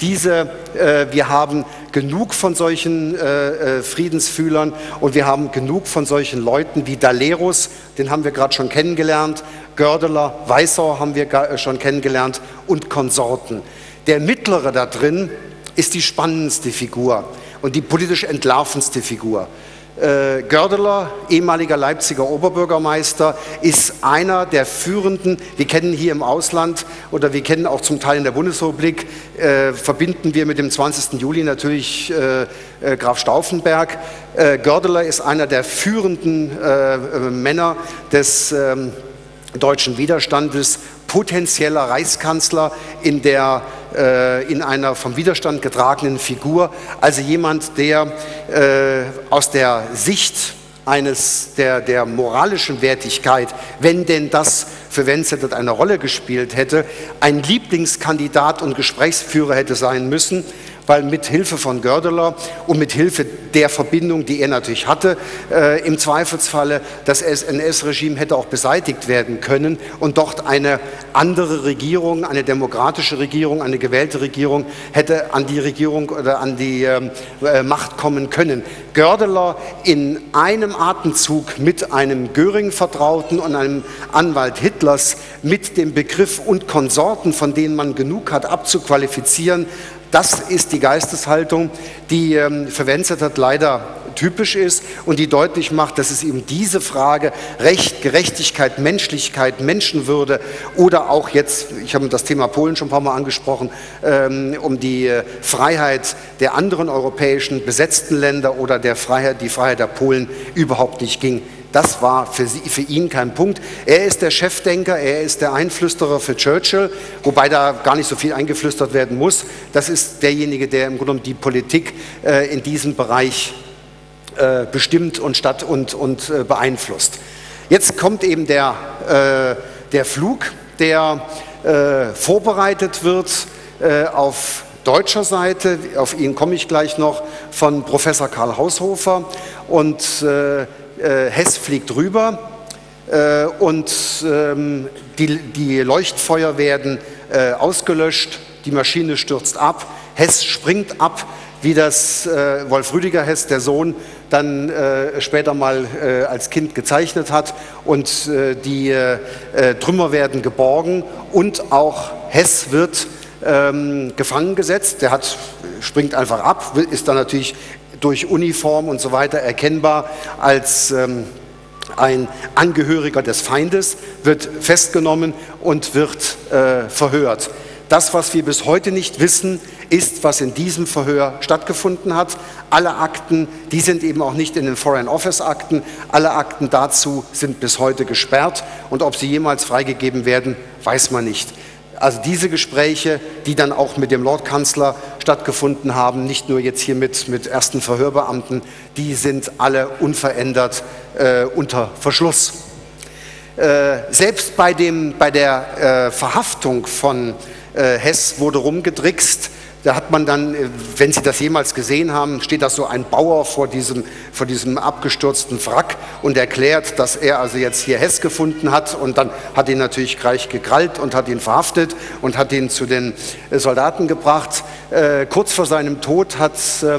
Wir haben genug von solchen Friedensfühlern und wir haben genug von solchen Leuten wie Dalerus, den haben wir gerade schon kennengelernt, Gördeler, Weissau haben wir schon kennengelernt und Konsorten. Der mittlere da drin ist die spannendste Figur und die politisch entlarvendste Figur. Gördeler, ehemaliger Leipziger Oberbürgermeister, ist einer der führenden, wir kennen hier im Ausland oder wir kennen auch zum Teil in der Bundesrepublik, verbinden wir mit dem 20. Juli natürlich Graf Stauffenberg. Gördeler ist einer der führenden Männer des deutschen Widerstandes, potenzieller Reichskanzler in einer vom Widerstand getragenen Figur, also jemand, der aus der Sicht der moralischen Wertigkeit, wenn denn das für Vancetter eine Rolle gespielt hätte, ein Lieblingskandidat und Gesprächsführer hätte sein müssen, weil mit Hilfe von Gördeler und mit Hilfe der Verbindung, die er natürlich hatte, im Zweifelsfalle das NS-Regime hätte auch beseitigt werden können und dort eine andere Regierung, eine demokratische Regierung, eine gewählte Regierung hätte an die Regierung oder an die Macht kommen können. Gördeler in einem Atemzug mit einem Göring-Vertrauten und einem Anwalt Hitlers mit dem Begriff und Konsorten, von denen man genug hat, abzuqualifizieren, das ist die Geisteshaltung, die für Vancetter leider typisch ist und die deutlich macht, dass es eben diese Frage Recht, Gerechtigkeit, Menschlichkeit, Menschenwürde oder auch jetzt, ich habe das Thema Polen schon ein paar Mal angesprochen, um die Freiheit der anderen europäischen besetzten Länder oder die Freiheit der Polen überhaupt nicht ging. Das war für ihn kein Punkt. Er ist der Chefdenker, er ist der Einflüsterer für Churchill, wobei da gar nicht so viel eingeflüstert werden muss. Das ist derjenige, der im Grunde genommen die Politik in diesem Bereich bestimmt und beeinflusst. Jetzt kommt eben der Flug, der vorbereitet wird auf deutscher Seite, auf ihn komme ich gleich noch, von Professor Karl Haushofer und Hess fliegt rüber und die Leuchtfeuer werden ausgelöscht, die Maschine stürzt ab, Hess springt ab, wie das Wolf Rüdiger Hess, der Sohn, dann später mal als Kind gezeichnet hat und die Trümmer werden geborgen und auch Hess wird gefangen gesetzt, der springt einfach ab, ist dann natürlich durch Uniform und so weiter erkennbar als ein Angehöriger des Feindes, wird festgenommen und wird verhört. Das, was wir bis heute nicht wissen, ist, was in diesem Verhör stattgefunden hat. Alle Akten, die sind eben auch nicht in den Foreign Office Akten. Alle Akten dazu sind bis heute gesperrt und ob sie jemals freigegeben werden, weiß man nicht. Also diese Gespräche, die dann auch mit dem Lordkanzler stattgefunden haben, nicht nur jetzt hier mit ersten Verhörbeamten, die sind alle unverändert unter Verschluss. Selbst bei der Verhaftung von Hess wurde rumgedrickst. Da hat man dann, wenn Sie das jemals gesehen haben, steht da so ein Bauer vor diesem abgestürzten Wrack und erklärt, dass er also jetzt hier Hess gefunden hat, und dann hat ihn natürlich gleich gekrallt und hat ihn verhaftet und hat ihn zu den Soldaten gebracht. Kurz vor seinem Tod hat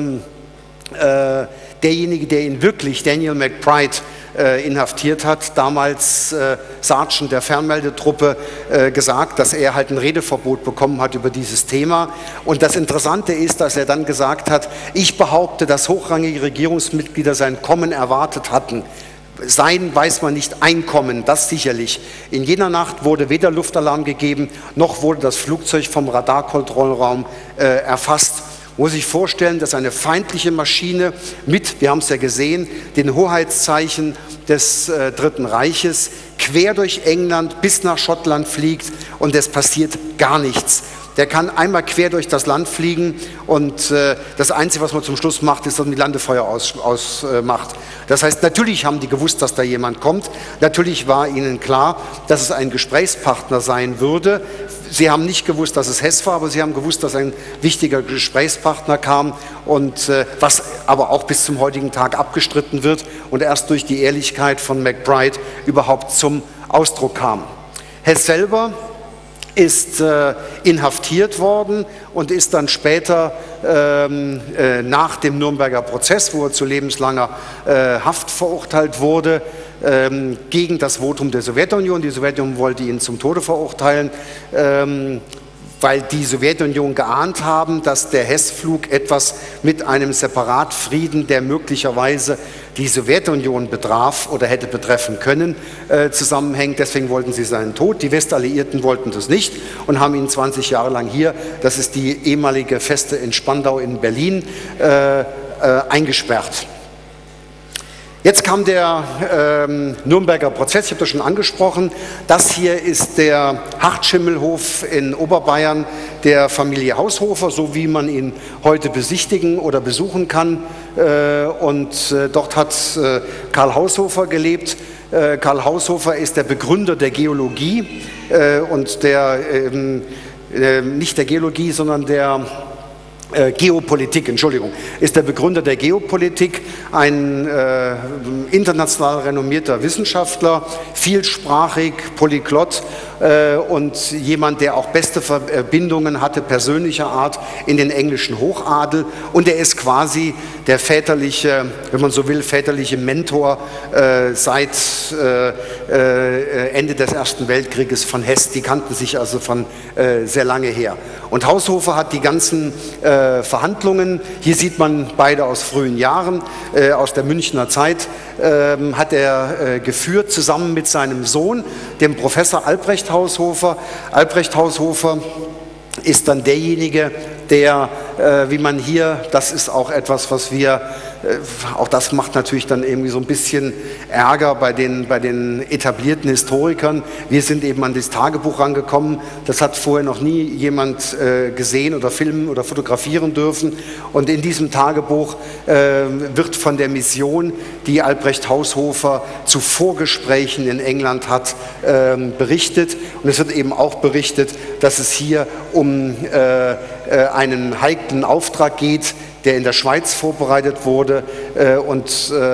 derjenige, der ihn wirklich, Daniel McBride, inhaftiert hat, damals Sergeant der Fernmeldetruppe, gesagt, dass er halt ein Redeverbot bekommen hat über dieses Thema. Und das Interessante ist, dass er dann gesagt hat, ich behaupte, dass hochrangige Regierungsmitglieder sein Kommen erwartet hatten. Sein weiß man nicht, Einkommen, das sicherlich. In jener Nacht wurde weder Luftalarm gegeben, noch wurde das Flugzeug vom Radarkontrollraum erfasst. Muss ich vorstellen, dass eine feindliche Maschine mit, wir haben es ja gesehen, den Hoheitszeichen des Dritten Reiches quer durch England bis nach Schottland fliegt und es passiert gar nichts. Der kann einmal quer durch das Land fliegen und das Einzige, was man zum Schluss macht, ist, dass man die Landefeuer ausmacht. Das heißt, natürlich haben die gewusst, dass da jemand kommt. Natürlich war ihnen klar, dass es ein Gesprächspartner sein würde. Sie haben nicht gewusst, dass es Hess war, aber sie haben gewusst, dass ein wichtiger Gesprächspartner kam, und was aber auch bis zum heutigen Tag abgestritten wird und erst durch die Ehrlichkeit von McBride überhaupt zum Ausdruck kam. Hess selber ist inhaftiert worden und ist dann später nach dem Nürnberger Prozess, wo er zu lebenslanger Haft verurteilt wurde, gegen das Votum der Sowjetunion. Die Sowjetunion wollte ihn zum Tode verurteilen, weil die Sowjetunion geahnt haben, dass der Hess-Flug etwas mit einem Separatfrieden, der möglicherweise die Sowjetunion betraf oder hätte betreffen können, zusammenhängt. Deswegen wollten sie seinen Tod. Die Westalliierten wollten das nicht und haben ihn 20 Jahre lang hier, das ist die ehemalige Feste in Spandau in Berlin, eingesperrt. Jetzt kam der Nürnberger Prozess, ich habe das schon angesprochen. Das hier ist der Hartschimmelhof in Oberbayern der Familie Haushofer, so wie man ihn heute besichtigen oder besuchen kann. Und dort hat Karl Haushofer gelebt. Karl Haushofer ist der Begründer der Geologie und nicht der Geologie, sondern der Geopolitik, Entschuldigung, ist der Begründer der Geopolitik, ein international renommierter Wissenschaftler, vielsprachig, Polyglott und jemand, der auch beste Verbindungen hatte, persönlicher Art, in den englischen Hochadel, und er ist quasi der väterliche, wenn man so will, väterliche Mentor seit Ende des Ersten Weltkrieges von Hess. Die kannten sich also von sehr lange her. Und Haushofer hat die ganzen Verhandlungen, hier sieht man beide aus frühen Jahren, aus der Münchner Zeit, hat er geführt, zusammen mit seinem Sohn, dem Professor Albrecht Haushofer. Albrecht Haushofer ist dann derjenige, der, wie man hier, das ist auch etwas, was wir, auch das macht natürlich dann irgendwie so ein bisschen Ärger bei den etablierten Historikern. Wir sind eben an das Tagebuch rangekommen, das hat vorher noch nie jemand gesehen oder filmen oder fotografieren dürfen, und in diesem Tagebuch wird von der Mission, die Albrecht Haushofer zu Vorgesprächen in England hat, berichtet, und es wird eben auch berichtet, dass es hier um einen heiklen Auftrag geht, der in der Schweiz vorbereitet wurde und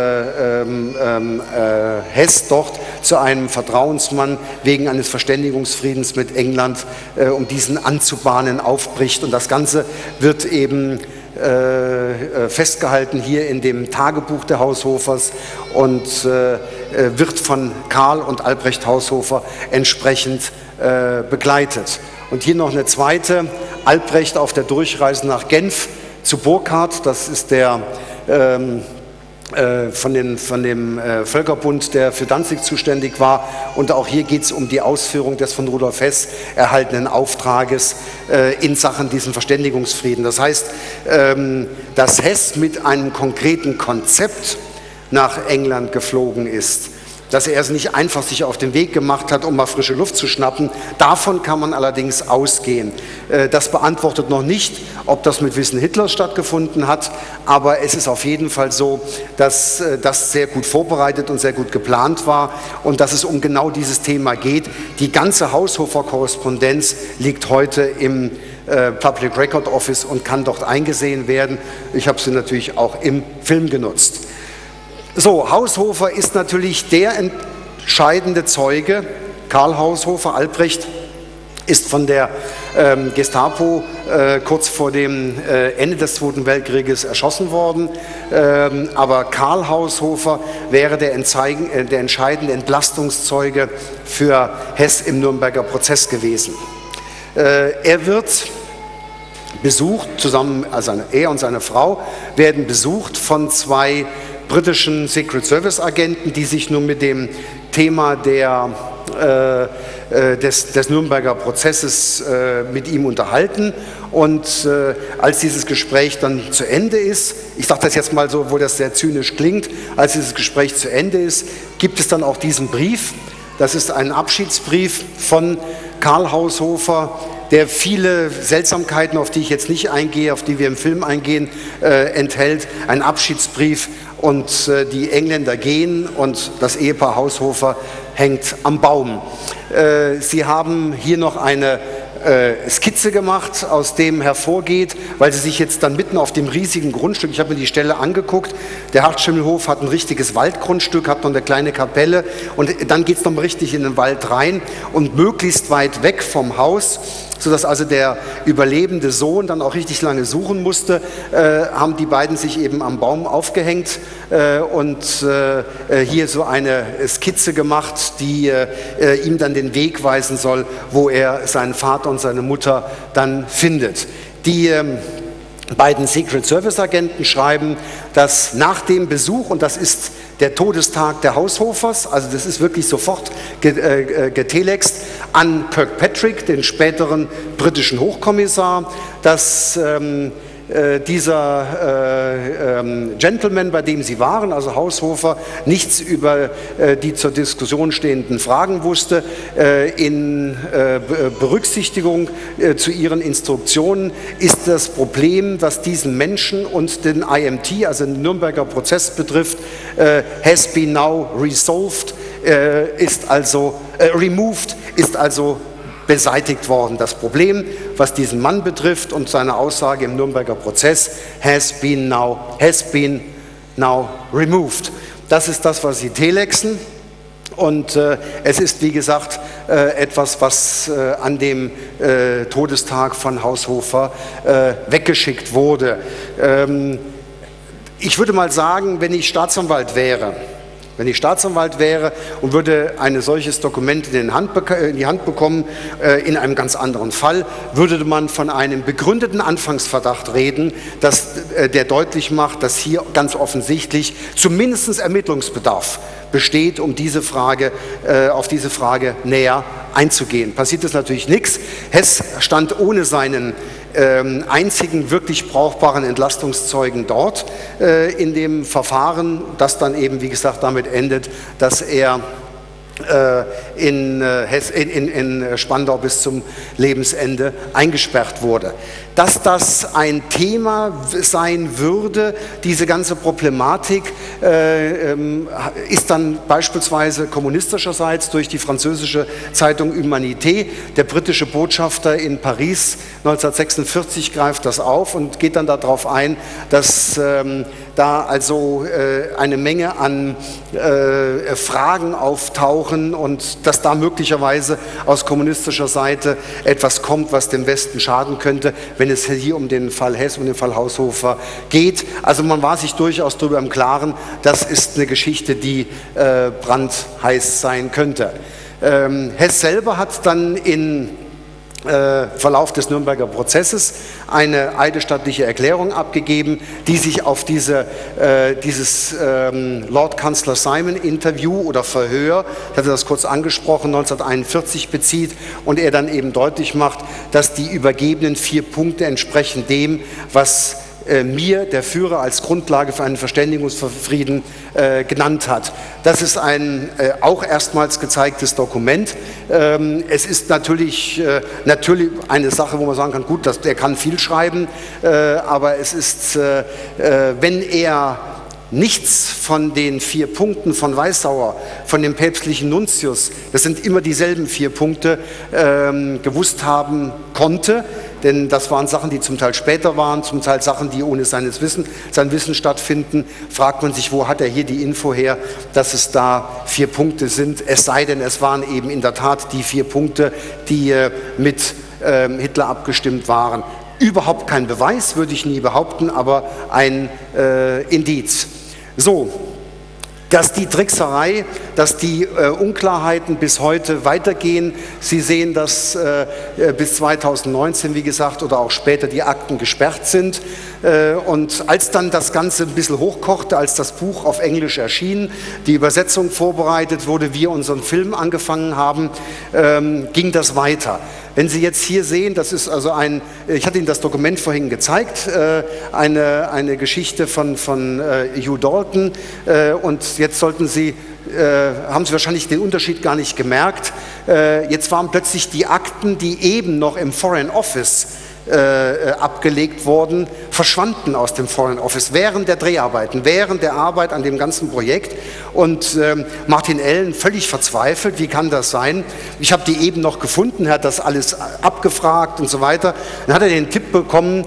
Hess dort zu einem Vertrauensmann wegen eines Verständigungsfriedens mit England, um diesen anzubahnen, aufbricht. Und das Ganze wird eben festgehalten hier in dem Tagebuch der Haushofers und wird von Karl und Albrecht Haushofer entsprechend begleitet. Und hier noch eine zweite, Albrecht auf der Durchreise nach Genf zu Burckhardt, das ist der von dem Völkerbund, der für Danzig zuständig war. Und auch hier geht es um die Ausführung des von Rudolf Hess erhaltenen Auftrages in Sachen diesen Verständigungsfrieden. Das heißt, dass Hess mit einem konkreten Konzept nach England geflogen ist, dass er es nicht einfach sich auf den Weg gemacht hat, um mal frische Luft zu schnappen. Davon kann man allerdings ausgehen. Das beantwortet noch nicht, ob das mit Wissen Hitlers stattgefunden hat, aber es ist auf jeden Fall so, dass das sehr gut vorbereitet und sehr gut geplant war und dass es um genau dieses Thema geht. Die ganze Haushofer-Korrespondenz liegt heute im Public Record Office und kann dort eingesehen werden. Ich habe sie natürlich auch im Film genutzt. So, Haushofer ist natürlich der entscheidende Zeuge. Karl Haushofer, Albrecht, ist von der Gestapo kurz vor dem Ende des Zweiten Weltkrieges erschossen worden. Aber Karl Haushofer wäre der entscheidende Entlastungszeuge für Hess im Nürnberger Prozess gewesen. Er wird besucht, also er und seine Frau werden besucht von zwei britischen Secret Service Agenten, die sich nun mit dem Thema des Nürnberger Prozesses mit ihm unterhalten. Und als dieses Gespräch dann zu Ende ist, ich sage das jetzt mal so, obwohl das sehr zynisch klingt, als dieses Gespräch zu Ende ist, gibt es dann auch diesen Brief. Das ist ein Abschiedsbrief von Karl Haushofer, der viele Seltsamkeiten, auf die ich jetzt nicht eingehe, auf die wir im Film eingehen, enthält. Ein Abschiedsbrief. Und die Engländer gehen und das Ehepaar Haushofer hängt am Baum. Sie haben hier noch eine Skizze gemacht, aus dem hervorgeht, weil sie sich jetzt dann mitten auf dem riesigen Grundstück, ich habe mir die Stelle angeguckt, der Hartschimmelhof hat ein richtiges Waldgrundstück, hat noch eine kleine Kapelle und dann geht es noch mal richtig in den Wald rein und möglichst weit weg vom Haus, sodass also der überlebende Sohn dann auch richtig lange suchen musste, haben die beiden sich eben am Baum aufgehängt und hier so eine Skizze gemacht, die ihm dann den Weg weisen soll, wo er seinen Vater und seine Mutter dann findet. Die beiden Secret Service Agenten schreiben, dass nach dem Besuch, und das ist der Todestag der Haushofers, also das ist wirklich sofort getelext, an Kirkpatrick, den späteren britischen Hochkommissar, dass dieser Gentleman, bei dem sie waren, also Haushofer, nichts über die zur Diskussion stehenden Fragen wusste. In Berücksichtigung zu ihren Instruktionen ist das Problem, was diesen Menschen und den IMT, also den Nürnberger Prozess betrifft, has been now resolved, removed, ist also beseitigt worden. Das Problem, was diesen Mann betrifft und seine Aussage im Nürnberger Prozess, has been now removed. Das ist das, was sie telexen. Und es ist, wie gesagt, etwas, was an dem Todestag von Haushofer weggeschickt wurde. Ich würde mal sagen, wenn ich Staatsanwalt wäre und würde ein solches Dokument in die Hand bekommen, in einem ganz anderen Fall, würde man von einem begründeten Anfangsverdacht reden, der deutlich macht, dass hier ganz offensichtlich zumindest Ermittlungsbedarf besteht, um auf diese Frage näher einzugehen. Passiert ist natürlich nichts. Hess stand ohne seinen einzigen wirklich brauchbaren Entlastungszeugen dort in dem Verfahren, das dann eben, wie gesagt, damit endet, dass er in Spandau bis zum Lebensende eingesperrt wurde. Dass das ein Thema sein würde, diese ganze Problematik, ist dann beispielsweise kommunistischerseits durch die französische Zeitung Humanité, der britische Botschafter in Paris 1946 greift das auf und geht dann darauf ein, dass da also eine Menge an Fragen auftauchen und dass da möglicherweise aus kommunistischer Seite etwas kommt, was dem Westen schaden könnte, wenn es hier um den Fall Hess, um den Fall Haushofer geht. Also man war sich durchaus darüber im Klaren, das ist eine Geschichte, die brandheiß sein könnte. Hess selber hat dann in Verlauf des Nürnberger Prozesses eine eidesstattliche Erklärung abgegeben, die sich auf dieses Lord-Kanzler Simon-Interview oder Verhör, ich hatte das kurz angesprochen, 1941 bezieht und er dann eben deutlich macht, dass die übergebenen 4 Punkte entsprechen dem, was mir der Führer als Grundlage für einen Verständigungsfrieden genannt hat. Das ist ein auch erstmals gezeigtes Dokument. Es ist natürlich eine Sache, wo man sagen kann, gut, er kann viel schreiben, aber es ist, wenn er nichts von den 4 Punkten von Weissauer, von dem päpstlichen Nuntius, das sind immer dieselben 4 Punkte, gewusst haben konnte, denn das waren Sachen, die zum Teil später waren, zum Teil Sachen, die ohne sein Wissen stattfinden, fragt man sich, wo hat er hier die Info her, dass es da 4 Punkte sind, es sei denn, es waren eben in der Tat die 4 Punkte, die mit Hitler abgestimmt waren. Überhaupt kein Beweis, würde ich nie behaupten, aber ein Indiz. So, dass die Trickserei, dass die Unklarheiten bis heute weitergehen. Sie sehen, dass bis 2019, wie gesagt, oder auch später die Akten gesperrt sind. Und als dann das Ganze ein bisschen hochkochte, als das Buch auf Englisch erschien, die Übersetzung vorbereitet wurde, wir unseren Film angefangen haben, ging das weiter. Wenn Sie jetzt hier sehen, das ist also ich hatte Ihnen das Dokument vorhin gezeigt, eine Geschichte von Hugh Dalton, und jetzt haben Sie wahrscheinlich den Unterschied gar nicht gemerkt. Jetzt waren plötzlich die Akten, die eben noch im Foreign Office abgelegt wurden, verschwanden aus dem Foreign Office während der Dreharbeiten, während der Arbeit an dem ganzen Projekt. Und Martin Ellen völlig verzweifelt, wie kann das sein? Ich habe die eben noch gefunden, er hat das alles abgefragt und so weiter. Dann hat er den Tipp bekommen,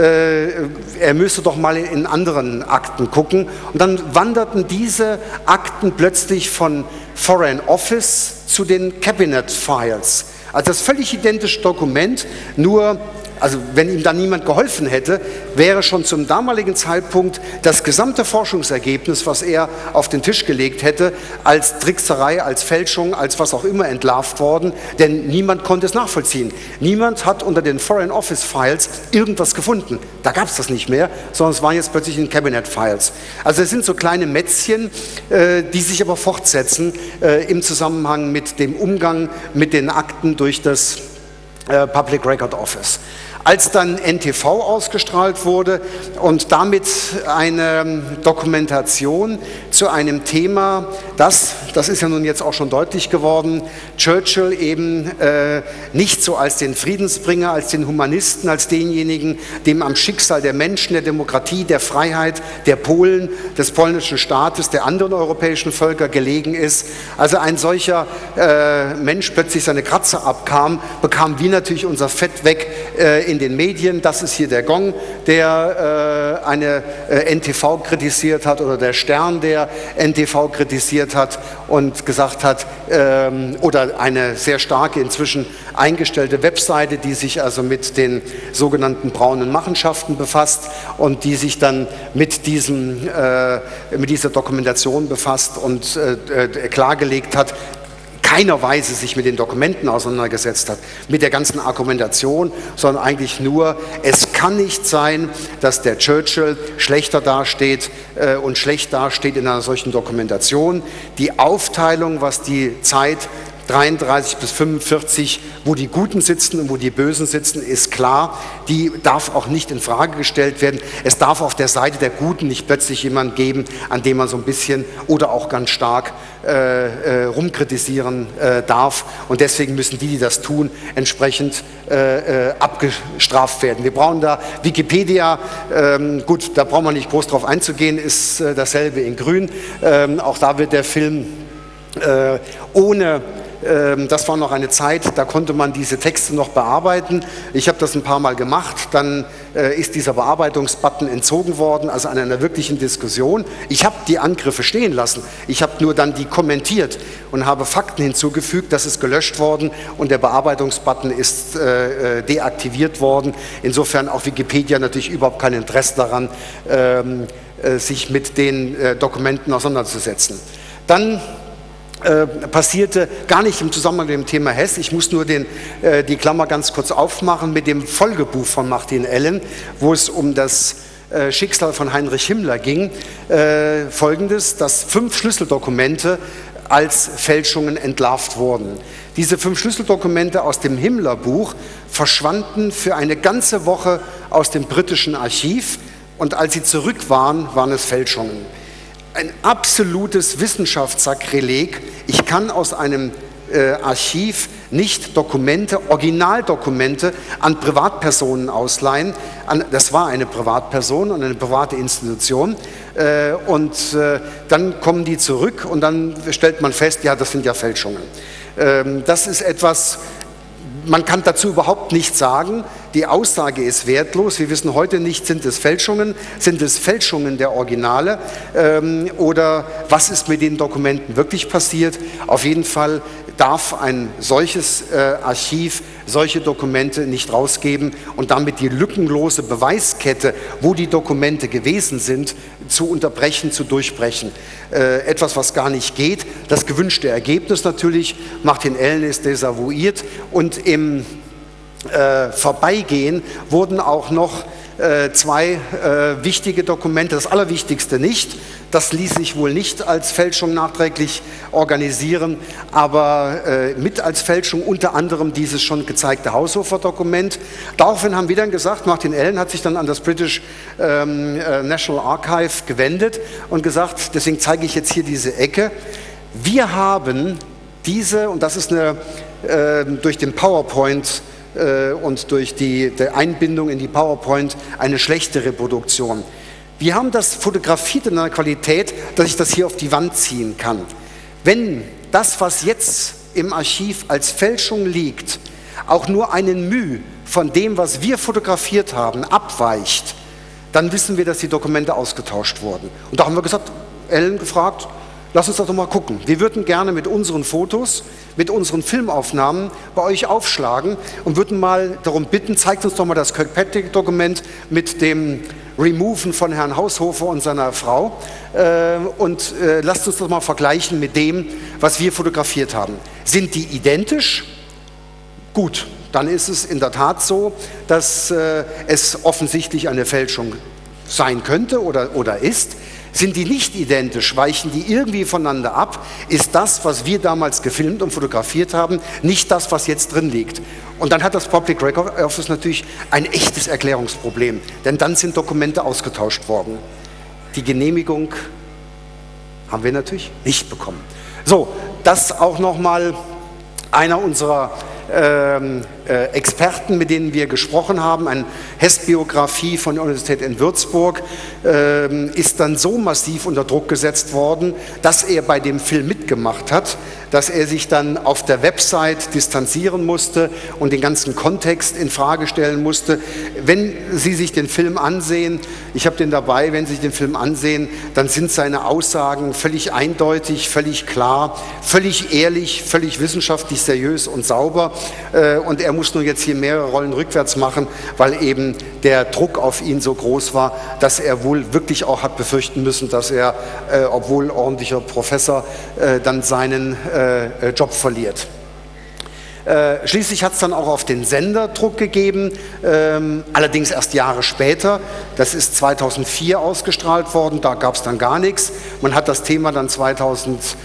er müsste doch mal in anderen Akten gucken. Und dann wanderten diese Akten plötzlich von Foreign Office zu den Cabinet Files. Also das völlig identische Dokument, nur, also wenn ihm da niemand geholfen hätte, wäre schon zum damaligen Zeitpunkt das gesamte Forschungsergebnis, was er auf den Tisch gelegt hätte, als Trickserei, als Fälschung, als was auch immer entlarvt worden, denn niemand konnte es nachvollziehen. Niemand hat unter den Foreign Office Files irgendwas gefunden. Da gab es das nicht mehr, sondern es waren jetzt plötzlich in Cabinet Files. Also es sind so kleine Mätzchen, die sich aber fortsetzen im Zusammenhang mit dem Umgang mit den Akten durch das Public Record Office. Als dann NTV ausgestrahlt wurde und damit eine Dokumentation zu einem Thema, das ist ja nun jetzt auch schon deutlich geworden, Churchill eben nicht so als den Friedensbringer, als den Humanisten, als denjenigen, dem am Schicksal der Menschen, der Demokratie, der Freiheit, der Polen, des polnischen Staates, der anderen europäischen Völker gelegen ist. Also ein solcher Mensch plötzlich seine Kratzer bekam wie natürlich unser Fett weg in den Medien. Das ist hier der Gong, der eine NTV kritisiert hat, oder der Stern, der NTV kritisiert hat und gesagt hat, oder eine sehr starke, inzwischen eingestellte Webseite, die sich also mit den sogenannten braunen Machenschaften befasst und die sich dann mit dieser Dokumentation befasst und klargelegt hat, keiner Weise sich mit den Dokumenten auseinandergesetzt hat, mit der ganzen Argumentation, sondern eigentlich nur, es kann nicht sein, dass der Churchill schlechter dasteht und schlecht dasteht in einer solchen Dokumentation. Die Aufteilung, was die Zeit 33 bis 45, wo die Guten sitzen und wo die Bösen sitzen, ist klar. Die darf auch nicht in Frage gestellt werden. Es darf auf der Seite der Guten nicht plötzlich jemanden geben, an dem man so ein bisschen oder auch ganz stark rumkritisieren darf. Und deswegen müssen die das tun, entsprechend abgestraft werden. Wir brauchen da Wikipedia, gut, da brauchen wir nicht groß drauf einzugehen, ist dasselbe in Grün. Auch da wird der Film ohne... Das war noch eine Zeit, da konnte man diese Texte noch bearbeiten. Ich habe das ein paar Mal gemacht, dann ist dieser Bearbeitungsbutton entzogen worden, also an einer wirklichen Diskussion. Ich habe die Angriffe stehen lassen, ich habe nur dann die kommentiert und habe Fakten hinzugefügt, das ist gelöscht worden und der Bearbeitungsbutton ist deaktiviert worden. Insofern auch Wikipedia natürlich überhaupt kein Interesse daran, sich mit den Dokumenten auseinanderzusetzen. Dann passierte gar nicht im Zusammenhang mit dem Thema Hess. Ich muss nur die Klammer ganz kurz aufmachen mit dem Folgebuch von Martin Ellen, wo es um das Schicksal von Heinrich Himmler ging. Folgendes, dass 5 Schlüsseldokumente als Fälschungen entlarvt wurden. Diese 5 Schlüsseldokumente aus dem Himmler-Buch verschwanden für eine ganze Woche aus dem britischen Archiv und als sie zurück waren, waren es Fälschungen. Ein absolutes Wissenschaftssakrileg. Ich kann aus einem Archiv nicht Dokumente, Originaldokumente an Privatpersonen ausleihen. Das war eine Privatperson und eine private Institution. Dann kommen die zurück und dann stellt man fest, ja, das sind ja Fälschungen. Das ist etwas, man kann dazu überhaupt nichts sagen. Die Aussage ist wertlos. Wir wissen heute nicht, sind es Fälschungen der Originale oder was ist mit den Dokumenten wirklich passiert. Auf jeden Fall darf ein solches Archiv solche Dokumente nicht rausgeben und damit die lückenlose Beweiskette, wo die Dokumente gewesen sind, zu unterbrechen, zu durchbrechen. Etwas, was gar nicht geht. Das gewünschte Ergebnis natürlich, Martin Ellen ist desavouiert und im Vorbeigehen wurden auch noch 2 wichtige Dokumente, das allerwichtigste nicht, das ließ sich wohl nicht als Fälschung nachträglich organisieren, aber mit als Fälschung unter anderem dieses schon gezeigte Haushofer-Dokument. Daraufhin haben wir dann gesagt, Martin Ellen hat sich dann an das British National Archive gewendet und gesagt, deswegen zeige ich jetzt hier diese Ecke, wir haben diese, und das ist durch den PowerPoint und durch die Einbindung in die PowerPoint eine schlechte Reproduktion. Wir haben das fotografiert in einer Qualität, dass ich das hier auf die Wand ziehen kann. Wenn das, was jetzt im Archiv als Fälschung liegt, auch nur einen Müh von dem, was wir fotografiert haben, abweicht, dann wissen wir, dass die Dokumente ausgetauscht wurden. Und da haben wir gesagt, Ellen gefragt, lass uns das doch mal gucken. Wir würden gerne mit unseren Fotos, mit unseren Filmaufnahmen bei euch aufschlagen und würden mal darum bitten, zeigt uns doch mal das Kirkpatrick-Dokument mit dem Removen von Herrn Haushofer und seiner Frau und lasst uns das mal vergleichen mit dem, was wir fotografiert haben. Sind die identisch? Gut, dann ist es in der Tat so, dass es offensichtlich eine Fälschung sein könnte oder ist. Sind die nicht identisch, weichen die irgendwie voneinander ab, ist das, was wir damals gefilmt und fotografiert haben, nicht das, was jetzt drin liegt. Und dann hat das Public Record Office natürlich ein echtes Erklärungsproblem, denn dann sind Dokumente ausgetauscht worden. Die Genehmigung haben wir natürlich nicht bekommen. So, das auch nochmal einer unserer Experten, mit denen wir gesprochen haben, eine Hess-Biografie von der Universität in Würzburg, ist dann so massiv unter Druck gesetzt worden, dass er bei dem Film mitgemacht hat, dass er sich dann auf der Website distanzieren musste und den ganzen Kontext in Frage stellen musste. Wenn Sie sich den Film ansehen, ich habe den dabei, wenn Sie sich den Film ansehen, dann sind seine Aussagen völlig eindeutig, völlig klar, völlig ehrlich, völlig wissenschaftlich, seriös und sauber. Und er muss nur jetzt hier mehrere Rollen rückwärts machen, weil eben der Druck auf ihn so groß war, dass er wohl wirklich auch hat befürchten müssen, dass er, obwohl ordentlicher Professor, dann seinen Job verliert. Schließlich hat es dann auch auf den Sender Druck gegeben, allerdings erst Jahre später. Das ist 2004 ausgestrahlt worden, da gab es dann gar nichts. Man hat das Thema dann 2006,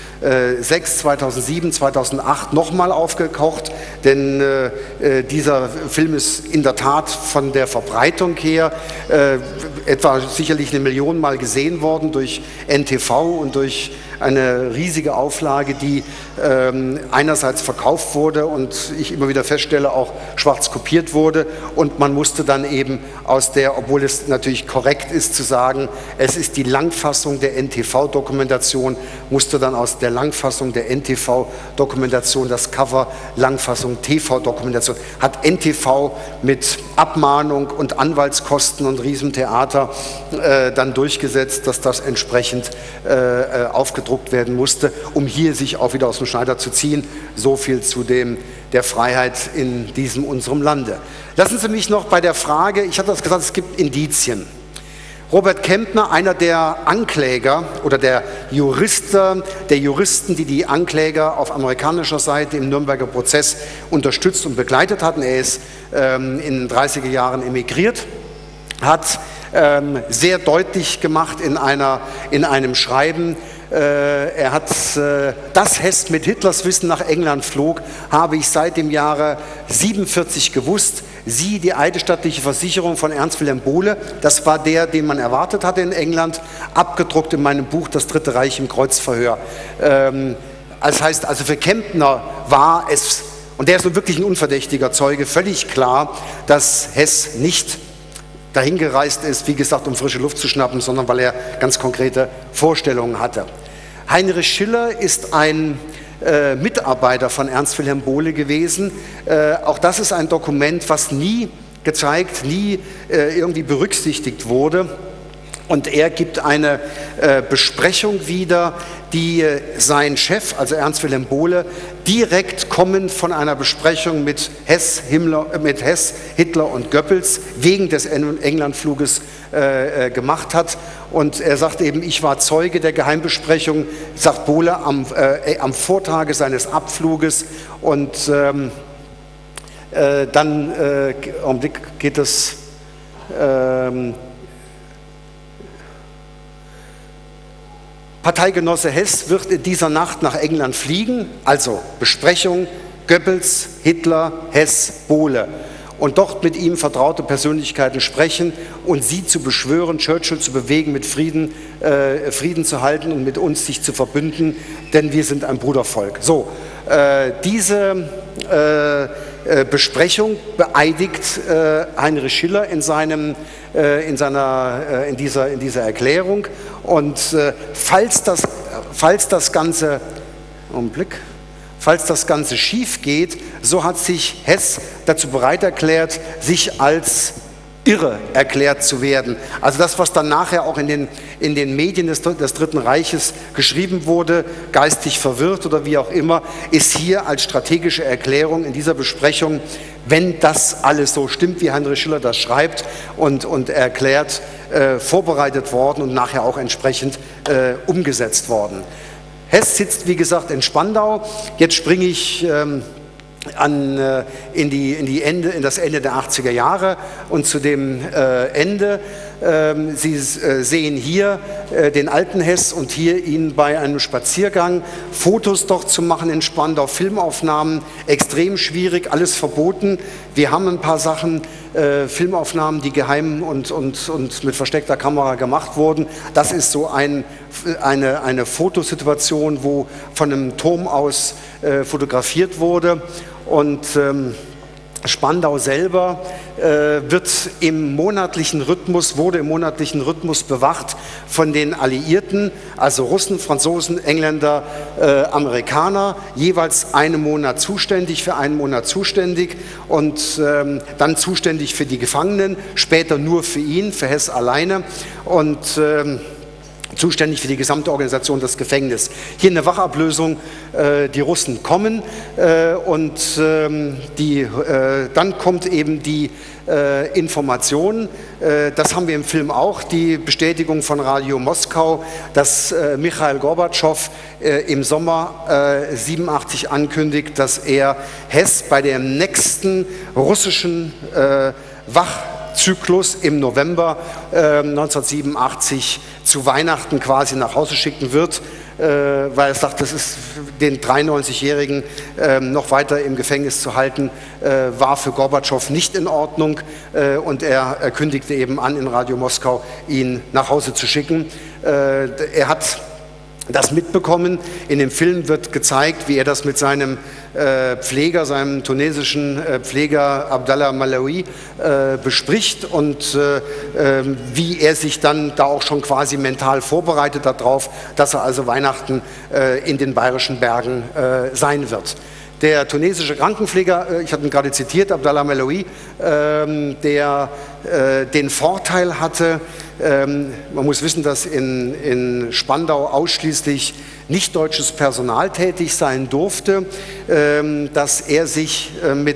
2007, 2008 nochmal aufgekocht, denn dieser Film ist in der Tat von der Verbreitung her etwa sicherlich 1 Million Mal gesehen worden durch NTV und durch eine riesige Auflage, die einerseits verkauft wurde und ich immer wieder feststelle, auch schwarz kopiert wurde und man musste dann eben aus der, obwohl es natürlich korrekt ist zu sagen, es ist die Langfassung der NTV-Dokumentation, musste dann aus der Langfassung der NTV-Dokumentation das Cover Langfassung TV-Dokumentation, hat NTV mit Abmahnung und Anwaltskosten und Riesentheater dann durchgesetzt, dass das entsprechend aufgedruckt werden musste, um hier sich auch wieder aus dem Schneider zu ziehen. So viel zu der Freiheit in diesem unserem Lande. Lassen Sie mich noch bei der Frage, ich hatte das gesagt, es gibt Indizien. Robert Kempner, einer der Ankläger oder der Juristen, die die Ankläger auf amerikanischer Seite im Nürnberger Prozess unterstützt und begleitet hatten. Er ist in den 30er Jahren emigriert, hat sehr deutlich gemacht in einem Schreiben, er hat dass Hess mit Hitlers Wissen nach England flog, habe ich seit dem Jahre 47 gewusst. Sie, die eidesstattliche Versicherung von Ernst Wilhelm Bohle, das war der, den man erwartet hatte in England, abgedruckt in meinem Buch Das Dritte Reich im Kreuzverhör. Das heißt, also für Kempner war es, und der ist nun wirklich ein unverdächtiger Zeuge, völlig klar, dass Hess nicht dahin gereist ist, wie gesagt, um frische Luft zu schnappen, sondern weil er ganz konkrete Vorstellungen hatte. Heinrich Schiller ist ein Mitarbeiter von Ernst Wilhelm Bohle gewesen. Auch das ist ein Dokument, was nie gezeigt, nie irgendwie berücksichtigt wurde. Und er gibt eine Besprechung wieder, die sein Chef, also Ernst Wilhelm Bohle, direkt kommend von einer Besprechung mit Hess, Hitler und Goebbels wegen des Englandfluges gemacht hat. Und er sagt eben, ich war Zeuge der Geheimbesprechung, sagt Bohle, am Vortage seines Abfluges. Und dann, Augenblick, geht es... Parteigenosse Hess wird in dieser Nacht nach England fliegen, also Besprechung, Goebbels, Hitler, Hess, Bohle. Und dort mit ihm vertraute Persönlichkeiten sprechen und sie zu beschwören, Churchill zu bewegen, mit Frieden zu halten und mit uns sich zu verbünden, denn wir sind ein Brudervolk. So, diese Besprechung beeidigt Heinrich Schiller in dieser Erklärung. Und falls das Ganze schief geht, so hat sich Hess dazu bereit erklärt, sich als irre erklärt zu werden. Also das, was dann nachher auch in den Medien des Dritten Reiches geschrieben wurde, geistig verwirrt oder wie auch immer, ist hier als strategische Erklärung in dieser Besprechung, wenn das alles so stimmt, wie Heinrich Schiller das schreibt und erklärt, vorbereitet worden und nachher auch entsprechend umgesetzt worden. Hess sitzt, wie gesagt, in Spandau. Jetzt springe ich in das Ende der 80er Jahre und zu dem Ende. Sie sehen hier den alten Hess und hier ihn bei einem Spaziergang, Fotos dort zu machen in Spandau, Filmaufnahmen, extrem schwierig, alles verboten. Wir haben ein paar Sachen, Filmaufnahmen, die geheim und mit versteckter Kamera gemacht wurden. Das ist so eine Fotosituation, wo von einem Turm aus fotografiert wurde. Und Spandau selber wurde im monatlichen Rhythmus bewacht von den Alliierten, also Russen, Franzosen, Engländer, Amerikaner, jeweils für einen Monat zuständig und dann zuständig für die Gefangenen, später nur für ihn, für Hess alleine und zuständig für die gesamte Organisation des Gefängnisses. Hier eine Wachablösung, die Russen kommen und dann kommt eben die Information, das haben wir im Film auch, die Bestätigung von Radio Moskau, dass Michail Gorbatschow im Sommer 87 ankündigt, dass er Hess bei dem nächsten russischen Wachzyklus im November 1987 zu Weihnachten quasi nach Hause schicken wird, weil er sagt, das ist den 93-Jährigen noch weiter im Gefängnis zu halten, war für Gorbatschow nicht in Ordnung und er kündigte eben an, in Radio Moskau ihn nach Hause zu schicken. Er hat das mitbekommen. In dem Film wird gezeigt, wie er das mit seinem Pfleger, seinem tunesischen Pfleger Abdallah Malawi bespricht und wie er sich dann da auch schon quasi mental vorbereitet darauf, dass er also Weihnachten in den Bayerischen Bergen sein wird. Der tunesische Krankenpfleger, ich hatte ihn gerade zitiert, Abdallah Malawi, der den Vorteil hatte, man muss wissen, dass in Spandau ausschließlich nicht deutsches Personal tätig sein durfte, dass er sich mit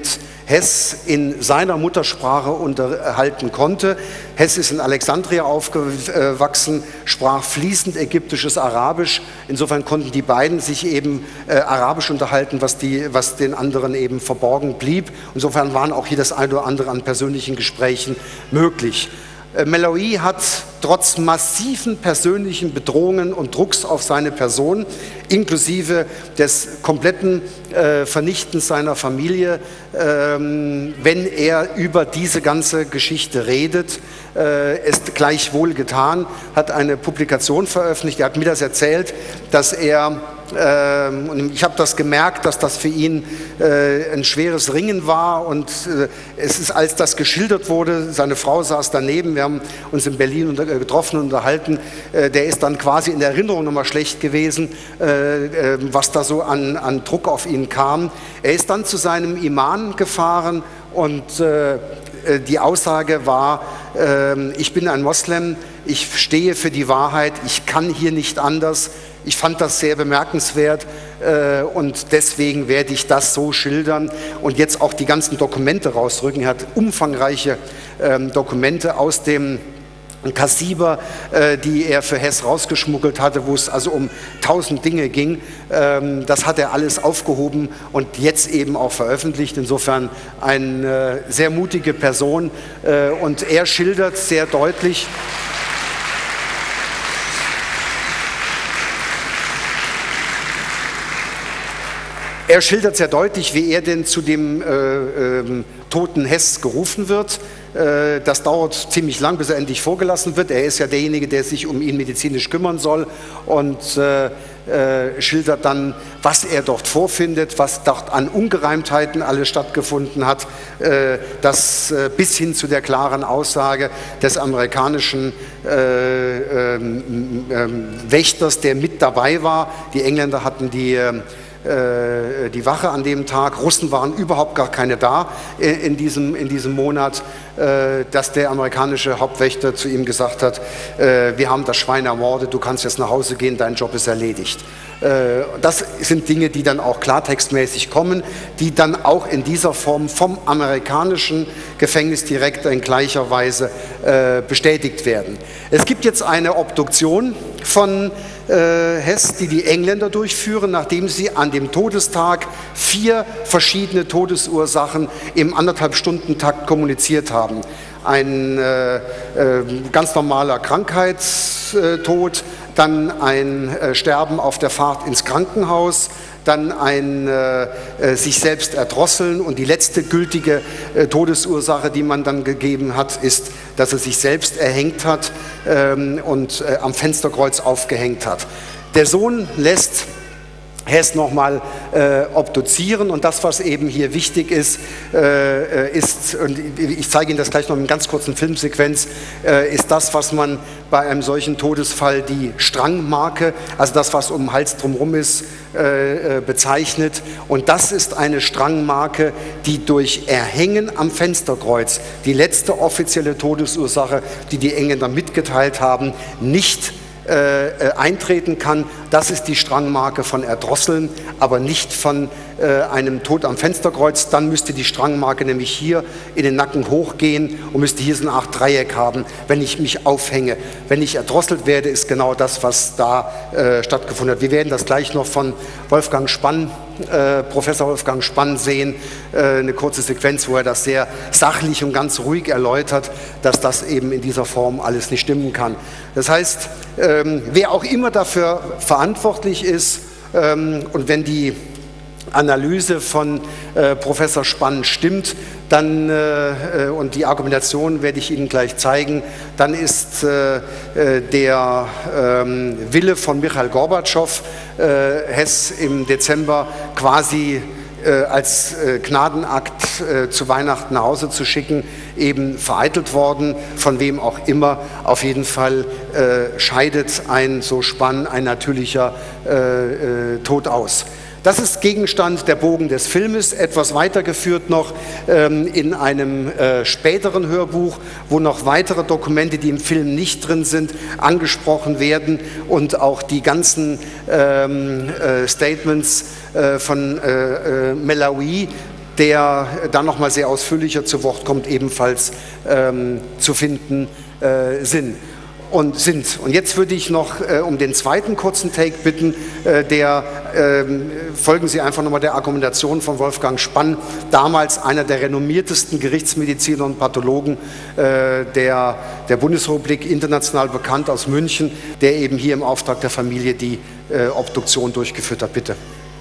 Hess in seiner Muttersprache unterhalten konnte. Hess ist in Alexandria aufgewachsen, sprach fließend ägyptisches Arabisch. Insofern konnten die beiden sich eben Arabisch unterhalten, was den anderen eben verborgen blieb. Insofern waren auch hier das eine oder andere an persönlichen Gesprächen möglich. Mellaoui hat trotz massiven persönlichen Bedrohungen und Drucks auf seine Person, inklusive des kompletten Vernichtens seiner Familie, wenn er über diese ganze Geschichte redet, es gleichwohl getan, hat eine Publikation veröffentlicht. Er hat mir das erzählt, dass er, und ich habe das gemerkt, dass das für ihn ein schweres Ringen war, und es ist, als das geschildert wurde, seine Frau saß daneben, wir haben uns in Berlin getroffen und unterhalten, der ist dann quasi in der Erinnerung nochmal schlecht gewesen, was da so an Druck auf ihn kam. Er ist dann zu seinem Imam gefahren und die Aussage war, ich bin ein Moslem, ich stehe für die Wahrheit, ich kann hier nicht anders. Ich fand das sehr bemerkenswert und deswegen werde ich das so schildern und jetzt auch die ganzen Dokumente rausrücken. Er hat umfangreiche Dokumente aus dem Kassiber, die er für Hess rausgeschmuggelt hatte, wo es also um 1000 Dinge ging. Das hat er alles aufgehoben und jetzt eben auch veröffentlicht. Insofern eine sehr mutige Person und er schildert sehr deutlich, wie er denn zu dem toten Hess gerufen wird. Das dauert ziemlich lang, bis er endlich vorgelassen wird. Er ist ja derjenige, der sich um ihn medizinisch kümmern soll und schildert dann, was er dort vorfindet, was dort an Ungereimtheiten alles stattgefunden hat, das bis hin zu der klaren Aussage des amerikanischen Wächters, der mit dabei war. Die Engländer hatten die Wache an dem Tag, Russen waren überhaupt gar keine da in diesem Monat, dass der amerikanische Hauptwächter zu ihm gesagt hat, wir haben das Schwein ermordet, du kannst jetzt nach Hause gehen, dein Job ist erledigt. Das sind Dinge, die dann auch klartextmäßig kommen, die dann auch in dieser Form vom amerikanischen Gefängnisdirektor in gleicher Weise bestätigt werden. Es gibt jetzt eine Obduktion von Hess, die Engländer durchführen, nachdem sie an dem Todestag 4 verschiedene Todesursachen im 1,5-Stunden-Takt kommuniziert haben. Ein ganz normaler Krankheitstod, dann ein Sterben auf der Fahrt ins Krankenhaus, dann ein sich selbst erdrosseln und die letzte gültige Todesursache, die man dann gegeben hat, ist, dass er sich selbst erhängt hat und am Fensterkreuz aufgehängt hat. Der Sohn lässt Hess nochmal obduzieren und das, was eben hier wichtig ist, und ich zeige Ihnen das gleich noch in einer ganz kurzen Filmsequenz, ist das, was man bei einem solchen Todesfall die Strangmarke, also das, was um den Hals drumherum ist, bezeichnet. Und das ist eine Strangmarke, die durch Erhängen am Fensterkreuz, die letzte offizielle Todesursache, die die Engländer mitgeteilt haben, nicht eintreten kann. Das ist die Strangmarke von Erdrosseln, aber nicht von einem Tod am Fensterkreuz. Dann müsste die Strangmarke nämlich hier in den Nacken hochgehen und müsste hier so eine Art Dreieck haben, wenn ich mich aufhänge. Wenn ich erdrosselt werde, ist genau das, was da stattgefunden hat. Wir werden das gleich noch von Wolfgang Spann, Professor Wolfgang Spann sehen, eine kurze Sequenz, wo er das sehr sachlich und ganz ruhig erläutert, dass das eben in dieser Form alles nicht stimmen kann. Das heißt, wer auch immer dafür verantwortlich ist und wenn die Analyse von Professor Spann stimmt, dann, und die Argumentation werde ich Ihnen gleich zeigen, dann ist der Wille von Michail Gorbatschow, Hess im Dezember quasi als Gnadenakt zu Weihnachten nach Hause zu schicken, eben vereitelt worden, von wem auch immer. Auf jeden Fall scheidet ein so Spann, ein natürlicher Tod aus. Das ist Gegenstand der Bogen des Filmes, etwas weitergeführt noch in einem späteren Hörbuch, wo noch weitere Dokumente, die im Film nicht drin sind, angesprochen werden und auch die ganzen Statements von Mellaoui, der dann nochmal sehr ausführlicher zu Wort kommt, ebenfalls zu finden sind. Und jetzt würde ich noch um den zweiten kurzen Take bitten, folgen Sie einfach nochmal der Argumentation von Wolfgang Spann, damals einer der renommiertesten Gerichtsmediziner und Pathologen der Bundesrepublik, international bekannt aus München, der eben hier im Auftrag der Familie die Obduktion durchgeführt hat. Bitte.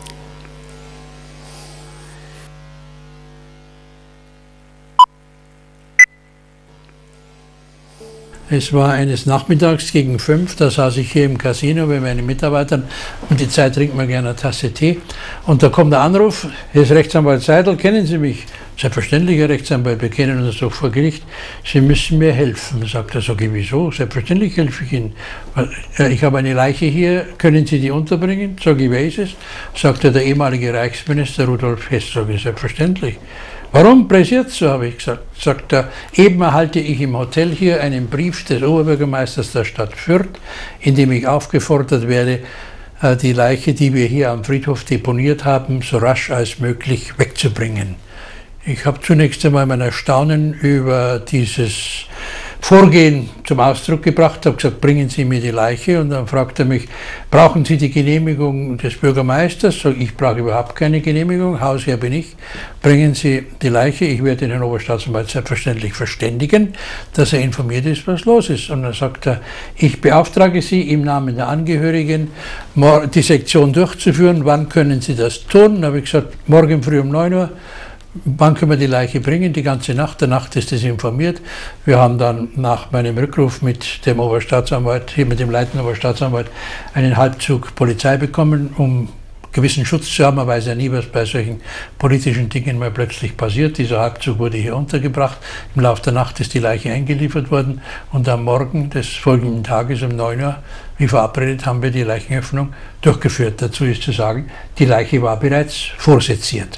Es war eines Nachmittags gegen 5, da saß ich hier im Casino bei meinen Mitarbeitern, um die Zeit trinkt man gerne eine Tasse Tee. Und da kommt der Anruf, hier ist Rechtsanwalt Seidel, kennen Sie mich? Selbstverständlich, Herr Rechtsanwalt, wir kennen uns doch vor Gericht. Sie müssen mir helfen. Sagt er, sag ich, wieso? Selbstverständlich helfe ich Ihnen. Ich habe eine Leiche hier, können Sie die unterbringen? Sag ich, wer ist es? Sagt er, der ehemalige Reichsminister Rudolf Hess. Sag ich, selbstverständlich. Warum pressiert so, habe ich gesagt. Sagt er, eben erhalte ich im Hotel hier einen Brief des Oberbürgermeisters der Stadt Fürth, in dem ich aufgefordert werde, die Leiche, die wir hier am Friedhof deponiert haben, so rasch als möglich wegzubringen. Ich habe zunächst einmal mein Erstaunen über dieses Vorgehen zum Ausdruck gebracht, habe gesagt, bringen Sie mir die Leiche, und dann fragt er mich, brauchen Sie die Genehmigung des Bürgermeisters? Sag ich, brauche überhaupt keine Genehmigung, Hausherr bin ich, bringen Sie die Leiche, ich werde den Herrn Oberstaatsanwalt selbstverständlich verständigen, dass er informiert ist, was los ist. Und dann sagt er, ich beauftrage Sie im Namen der Angehörigen, die Sektion durchzuführen, wann können Sie das tun? Dann habe ich gesagt, morgen früh um 9 Uhr. Wann können wir die Leiche bringen? Die ganze Nacht. Der Nacht ist es informiert. Wir haben dann nach meinem Rückruf mit dem Oberstaatsanwalt, hier mit dem leitenden Oberstaatsanwalt, einen Halbzug Polizei bekommen, um gewissen Schutz zu haben. Man weiß ja nie, was bei solchen politischen Dingen mal plötzlich passiert. Dieser Halbzug wurde hier untergebracht. Im Laufe der Nacht ist die Leiche eingeliefert worden, und am Morgen des folgenden Tages um 9 Uhr, wie verabredet, haben wir die Leichenöffnung durchgeführt. Dazu ist zu sagen, die Leiche war bereits vorseziert.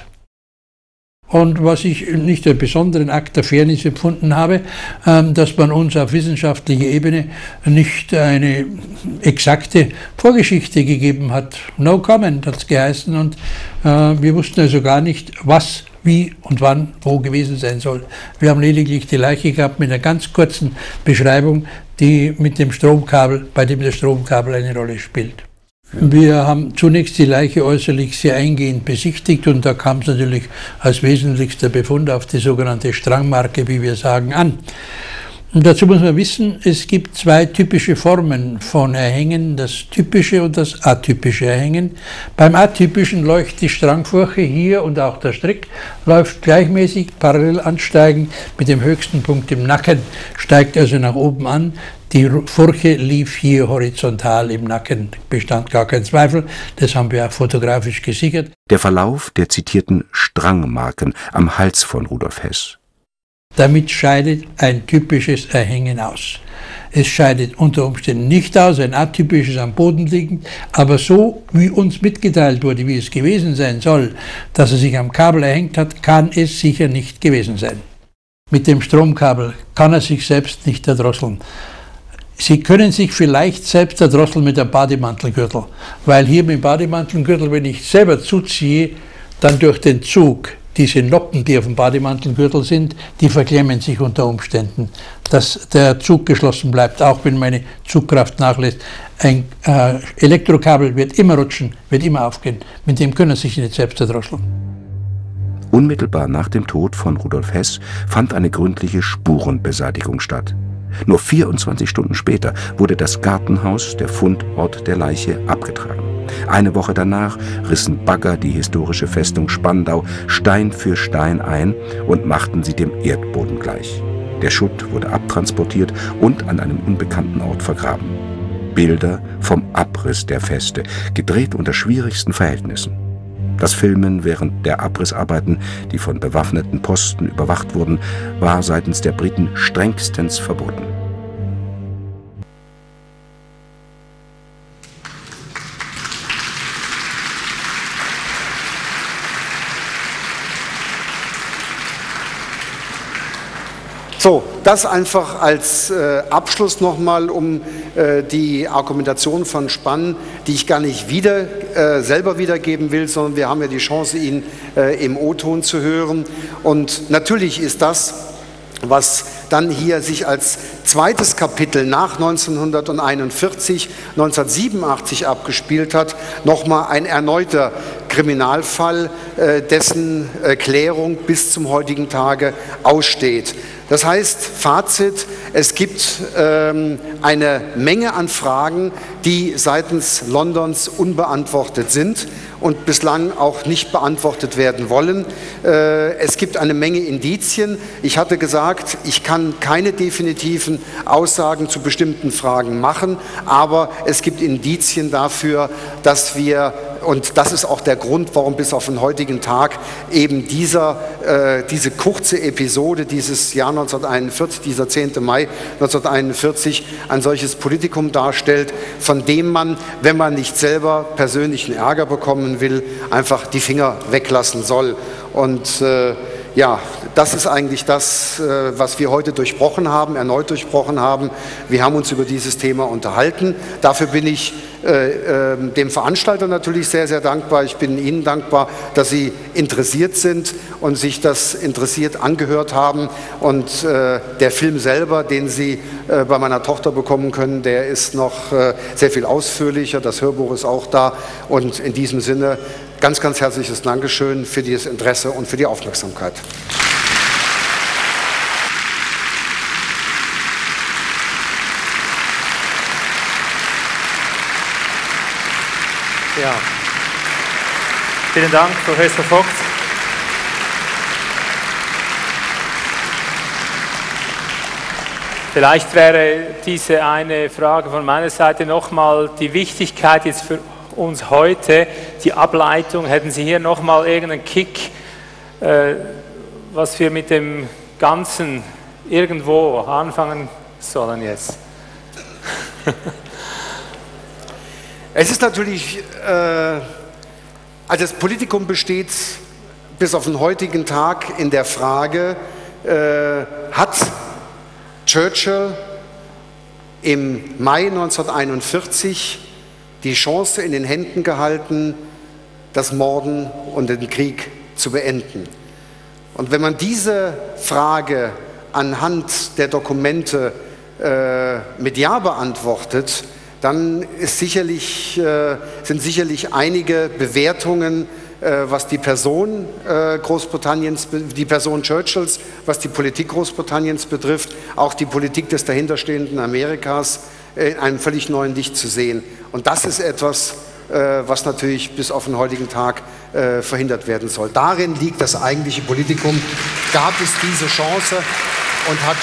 Und was ich nicht einen besonderen Akt der Fairness empfunden habe, dass man uns auf wissenschaftlicher Ebene nicht eine exakte Vorgeschichte gegeben hat. No comment hat es geheißen, und wir wussten also gar nicht, was, wie und wann, wo gewesen sein soll. Wir haben lediglich die Leiche gehabt mit einer ganz kurzen Beschreibung, die mit dem Stromkabel, bei dem das Stromkabel eine Rolle spielt. Wir haben zunächst die Leiche äußerlich sehr eingehend besichtigt, und da kam es natürlich als wesentlichster Befund auf die sogenannte Strangmarke, wie wir sagen, an. Und dazu muss man wissen, es gibt zwei typische Formen von Erhängen, das typische und das atypische Erhängen. Beim atypischen läuft die Strangfurche hier, und auch der Strick läuft gleichmäßig parallel ansteigend mit dem höchsten Punkt im Nacken, steigt also nach oben an. Die Furche lief hier horizontal im Nacken, bestand gar kein Zweifel, das haben wir auch fotografisch gesichert. Der Verlauf der zitierten Strangmarken am Hals von Rudolf Hess. Damit scheidet ein typisches Erhängen aus. Es scheidet unter Umständen nicht aus, ein atypisches am Boden liegend, aber so, wie uns mitgeteilt wurde, wie es gewesen sein soll, dass er sich am Kabel erhängt hat, kann es sicher nicht gewesen sein. Mit dem Stromkabel kann er sich selbst nicht erdrosseln. Sie können sich vielleicht selbst erdrosseln mit einem Bademantelgürtel, weil hier mit dem Bademantelgürtel, wenn ich selber zuziehe, dann durch den Zug, diese Noppen, die auf dem Bademantelgürtel sind, die verklemmen sich unter Umständen, dass der Zug geschlossen bleibt, auch wenn meine Zugkraft nachlässt. Ein Elektrokabel wird immer rutschen, wird immer aufgehen, mit dem können Sie sich nicht selbst erdrosseln. Unmittelbar nach dem Tod von Rudolf Hess fand eine gründliche Spurenbeseitigung statt. Nur 24 Stunden später wurde das Gartenhaus, der Fundort der Leiche, abgetragen. Eine Woche danach rissen Bagger die historische Festung Spandau Stein für Stein ein und machten sie dem Erdboden gleich. Der Schutt wurde abtransportiert und an einem unbekannten Ort vergraben. Bilder vom Abriss der Feste, gedreht unter schwierigsten Verhältnissen. Das Filmen während der Abrissarbeiten, die von bewaffneten Posten überwacht wurden, war seitens der Briten strengstens verboten. So, das einfach als Abschluss nochmal, um die Argumentation von Spann, die ich gar nicht selber wiedergeben will, sondern wir haben ja die Chance, ihn im O-Ton zu hören. Und natürlich ist das, was dann hier sich als zweites Kapitel nach 1941, 1987 abgespielt hat, nochmal ein erneuter Kriminalfall, dessen Klärung bis zum heutigen Tage aussteht. Das heißt, Fazit, es gibt eine Menge an Fragen, die seitens Londons unbeantwortet sind und bislang auch nicht beantwortet werden wollen. Es gibt eine Menge Indizien. Ich hatte gesagt, ich kann keine definitiven Aussagen zu bestimmten Fragen machen, aber es gibt Indizien dafür, dass wir, und das ist auch der Grund, warum bis auf den heutigen Tag eben diese kurze Episode, dieses Jahr 1941, dieser 10. Mai 1941, ein solches Politikum darstellt, von dem man, wenn man nicht selber persönlichen Ärger bekommen will, einfach die Finger weglassen soll. Und ja, das ist eigentlich das, was wir heute durchbrochen haben, erneut durchbrochen haben. Wir haben uns über dieses Thema unterhalten. Dafür bin ich dem Veranstalter natürlich sehr, sehr dankbar. Ich bin Ihnen dankbar, dass Sie interessiert sind und sich das interessiert angehört haben. Und der Film selber, den Sie bei meiner Tochter bekommen können, der ist noch sehr viel ausführlicher. Das Hörbuch ist auch da. Und in diesem Sinne ganz, ganz herzliches Dankeschön für dieses Interesse und für die Aufmerksamkeit. Ja. Vielen Dank, Professor Vogt. Vielleicht wäre diese eine Frage von meiner Seite nochmal die Wichtigkeit jetzt für uns heute, die Ableitung. Hätten Sie hier nochmal irgendeinen Kick, was wir mit dem Ganzen irgendwo anfangen sollen jetzt? Es ist natürlich, also das Politikum besteht bis auf den heutigen Tag in der Frage, hat Churchill im Mai 1941 die Chance in den Händen gehalten, das Morden und den Krieg zu beenden? Und wenn man diese Frage anhand der Dokumente mit Ja beantwortet, dann ist sind sicherlich einige Bewertungen, was die Person Großbritanniens, die Person Churchills, was die Politik Großbritanniens betrifft, auch die Politik des dahinterstehenden Amerikas in einem völlig neuen Licht zu sehen. Und das ist etwas, was natürlich bis auf den heutigen Tag verhindert werden soll. Darin liegt das eigentliche Politikum. Gab es diese Chance und hat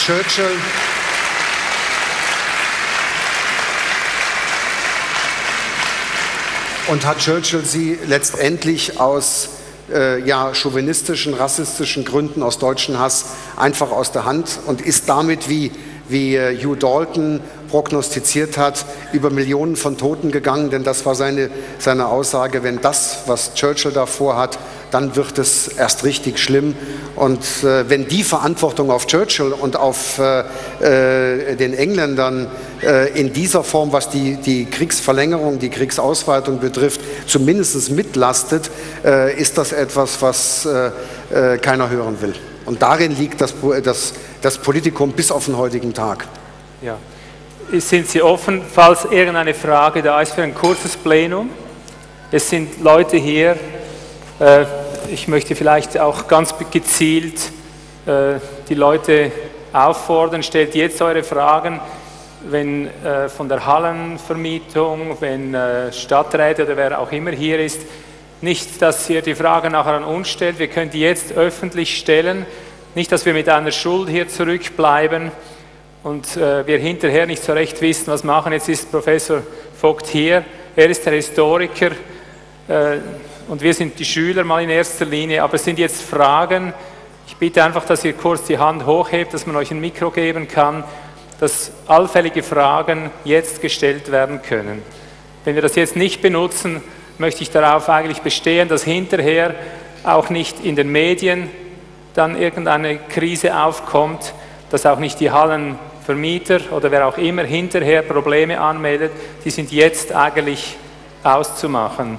Churchill sie letztendlich aus chauvinistischen, rassistischen Gründen, aus deutschen Hass einfach aus der Hand und ist damit, wie Hugh Dalton prognostiziert hat, über Millionen von Toten gegangen, denn das war seine Aussage, wenn das, was Churchill da vorhat, dann wird es erst richtig schlimm. Und wenn die Verantwortung auf Churchill und auf den Engländern in dieser Form, was die Kriegsverlängerung, die Kriegsausweitung betrifft, zumindest mitlastet, ist das etwas, was keiner hören will. Und darin liegt das Politikum bis auf den heutigen Tag. Ja. Sind Sie offen, falls irgendeine Frage da ist, für ein kurzes Plenum? Es sind Leute hier, ich möchte vielleicht auch ganz gezielt die Leute auffordern, stellt jetzt eure Fragen, wenn von der Hallenvermietung, wenn Stadträte oder wer auch immer hier ist, nicht, dass ihr die Frage nachher an uns stellt, wir können die jetzt öffentlich stellen, nicht, dass wir mit einer Schuld hier zurückbleiben und wir hinterher nicht so recht wissen, was machen. Jetzt ist Professor Vogt hier, er ist der Historiker und wir sind die Schüler mal in erster Linie, aber es sind jetzt Fragen. Ich bitte einfach, dass ihr kurz die Hand hochhebt, dass man euch ein Mikro geben kann, dass allfällige Fragen jetzt gestellt werden können. Wenn wir das jetzt nicht benutzen, möchte ich darauf eigentlich bestehen, dass hinterher auch nicht in den Medien dann irgendeine Krise aufkommt, dass auch nicht die Hallenvermieter oder wer auch immer hinterher Probleme anmeldet, die sind jetzt eigentlich auszumachen.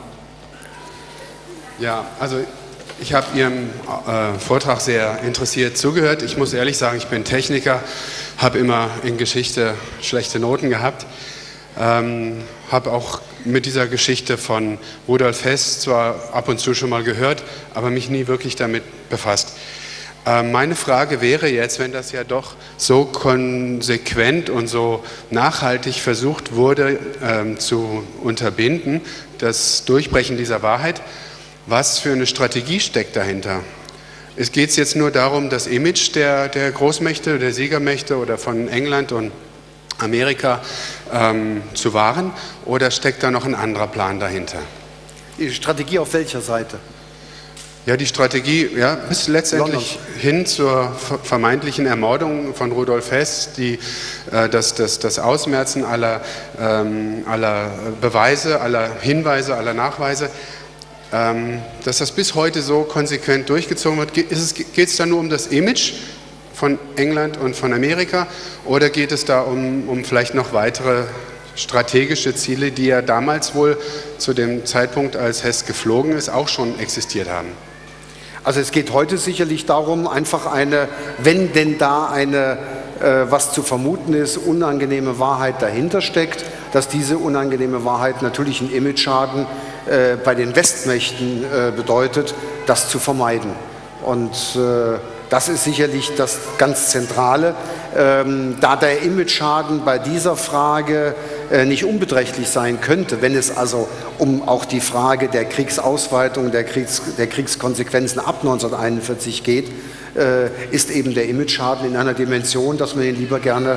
Ja, also ich habe Ihrem Vortrag sehr interessiert zugehört. Ich muss ehrlich sagen, ich bin Techniker, habe immer in Geschichte schlechte Noten gehabt, habe auch mit dieser Geschichte von Rudolf Hess zwar ab und zu schon mal gehört, aber mich nie wirklich damit befasst. Meine Frage wäre jetzt, wenn das ja doch so konsequent und so nachhaltig versucht wurde zu unterbinden, das Durchbrechen dieser Wahrheit, was für eine Strategie steckt dahinter? Geht es jetzt nur darum, das Image der Großmächte, der Siegermächte oder von England und Amerika zu wahren, oder steckt da noch ein anderer Plan dahinter? Die Strategie auf welcher Seite? Ja, die Strategie bis letztendlich hin zur vermeintlichen Ermordung von Rudolf Hess, das Ausmerzen aller Beweise, aller Hinweise, aller Nachweise, dass das bis heute so konsequent durchgezogen wird. Geht es da nur um das Image von England und von Amerika, oder geht es da um vielleicht noch weitere strategische Ziele, die ja damals wohl zu dem Zeitpunkt, als Hess geflogen ist, auch schon existiert haben? Also es geht heute sicherlich darum, einfach wenn denn da was zu vermuten ist, unangenehme Wahrheit dahinter steckt, dass diese unangenehme Wahrheit natürlich einen Imageschaden bei den Westmächten bedeutet, das zu vermeiden. Und das ist sicherlich das ganz Zentrale. Da der Imageschaden bei dieser Frage nicht unbeträchtlich sein könnte, wenn es also um auch die Frage der Kriegsausweitung, der Kriegskonsequenzen ab 1941 geht, ist eben der Imageschaden in einer Dimension, dass man ihn lieber gerne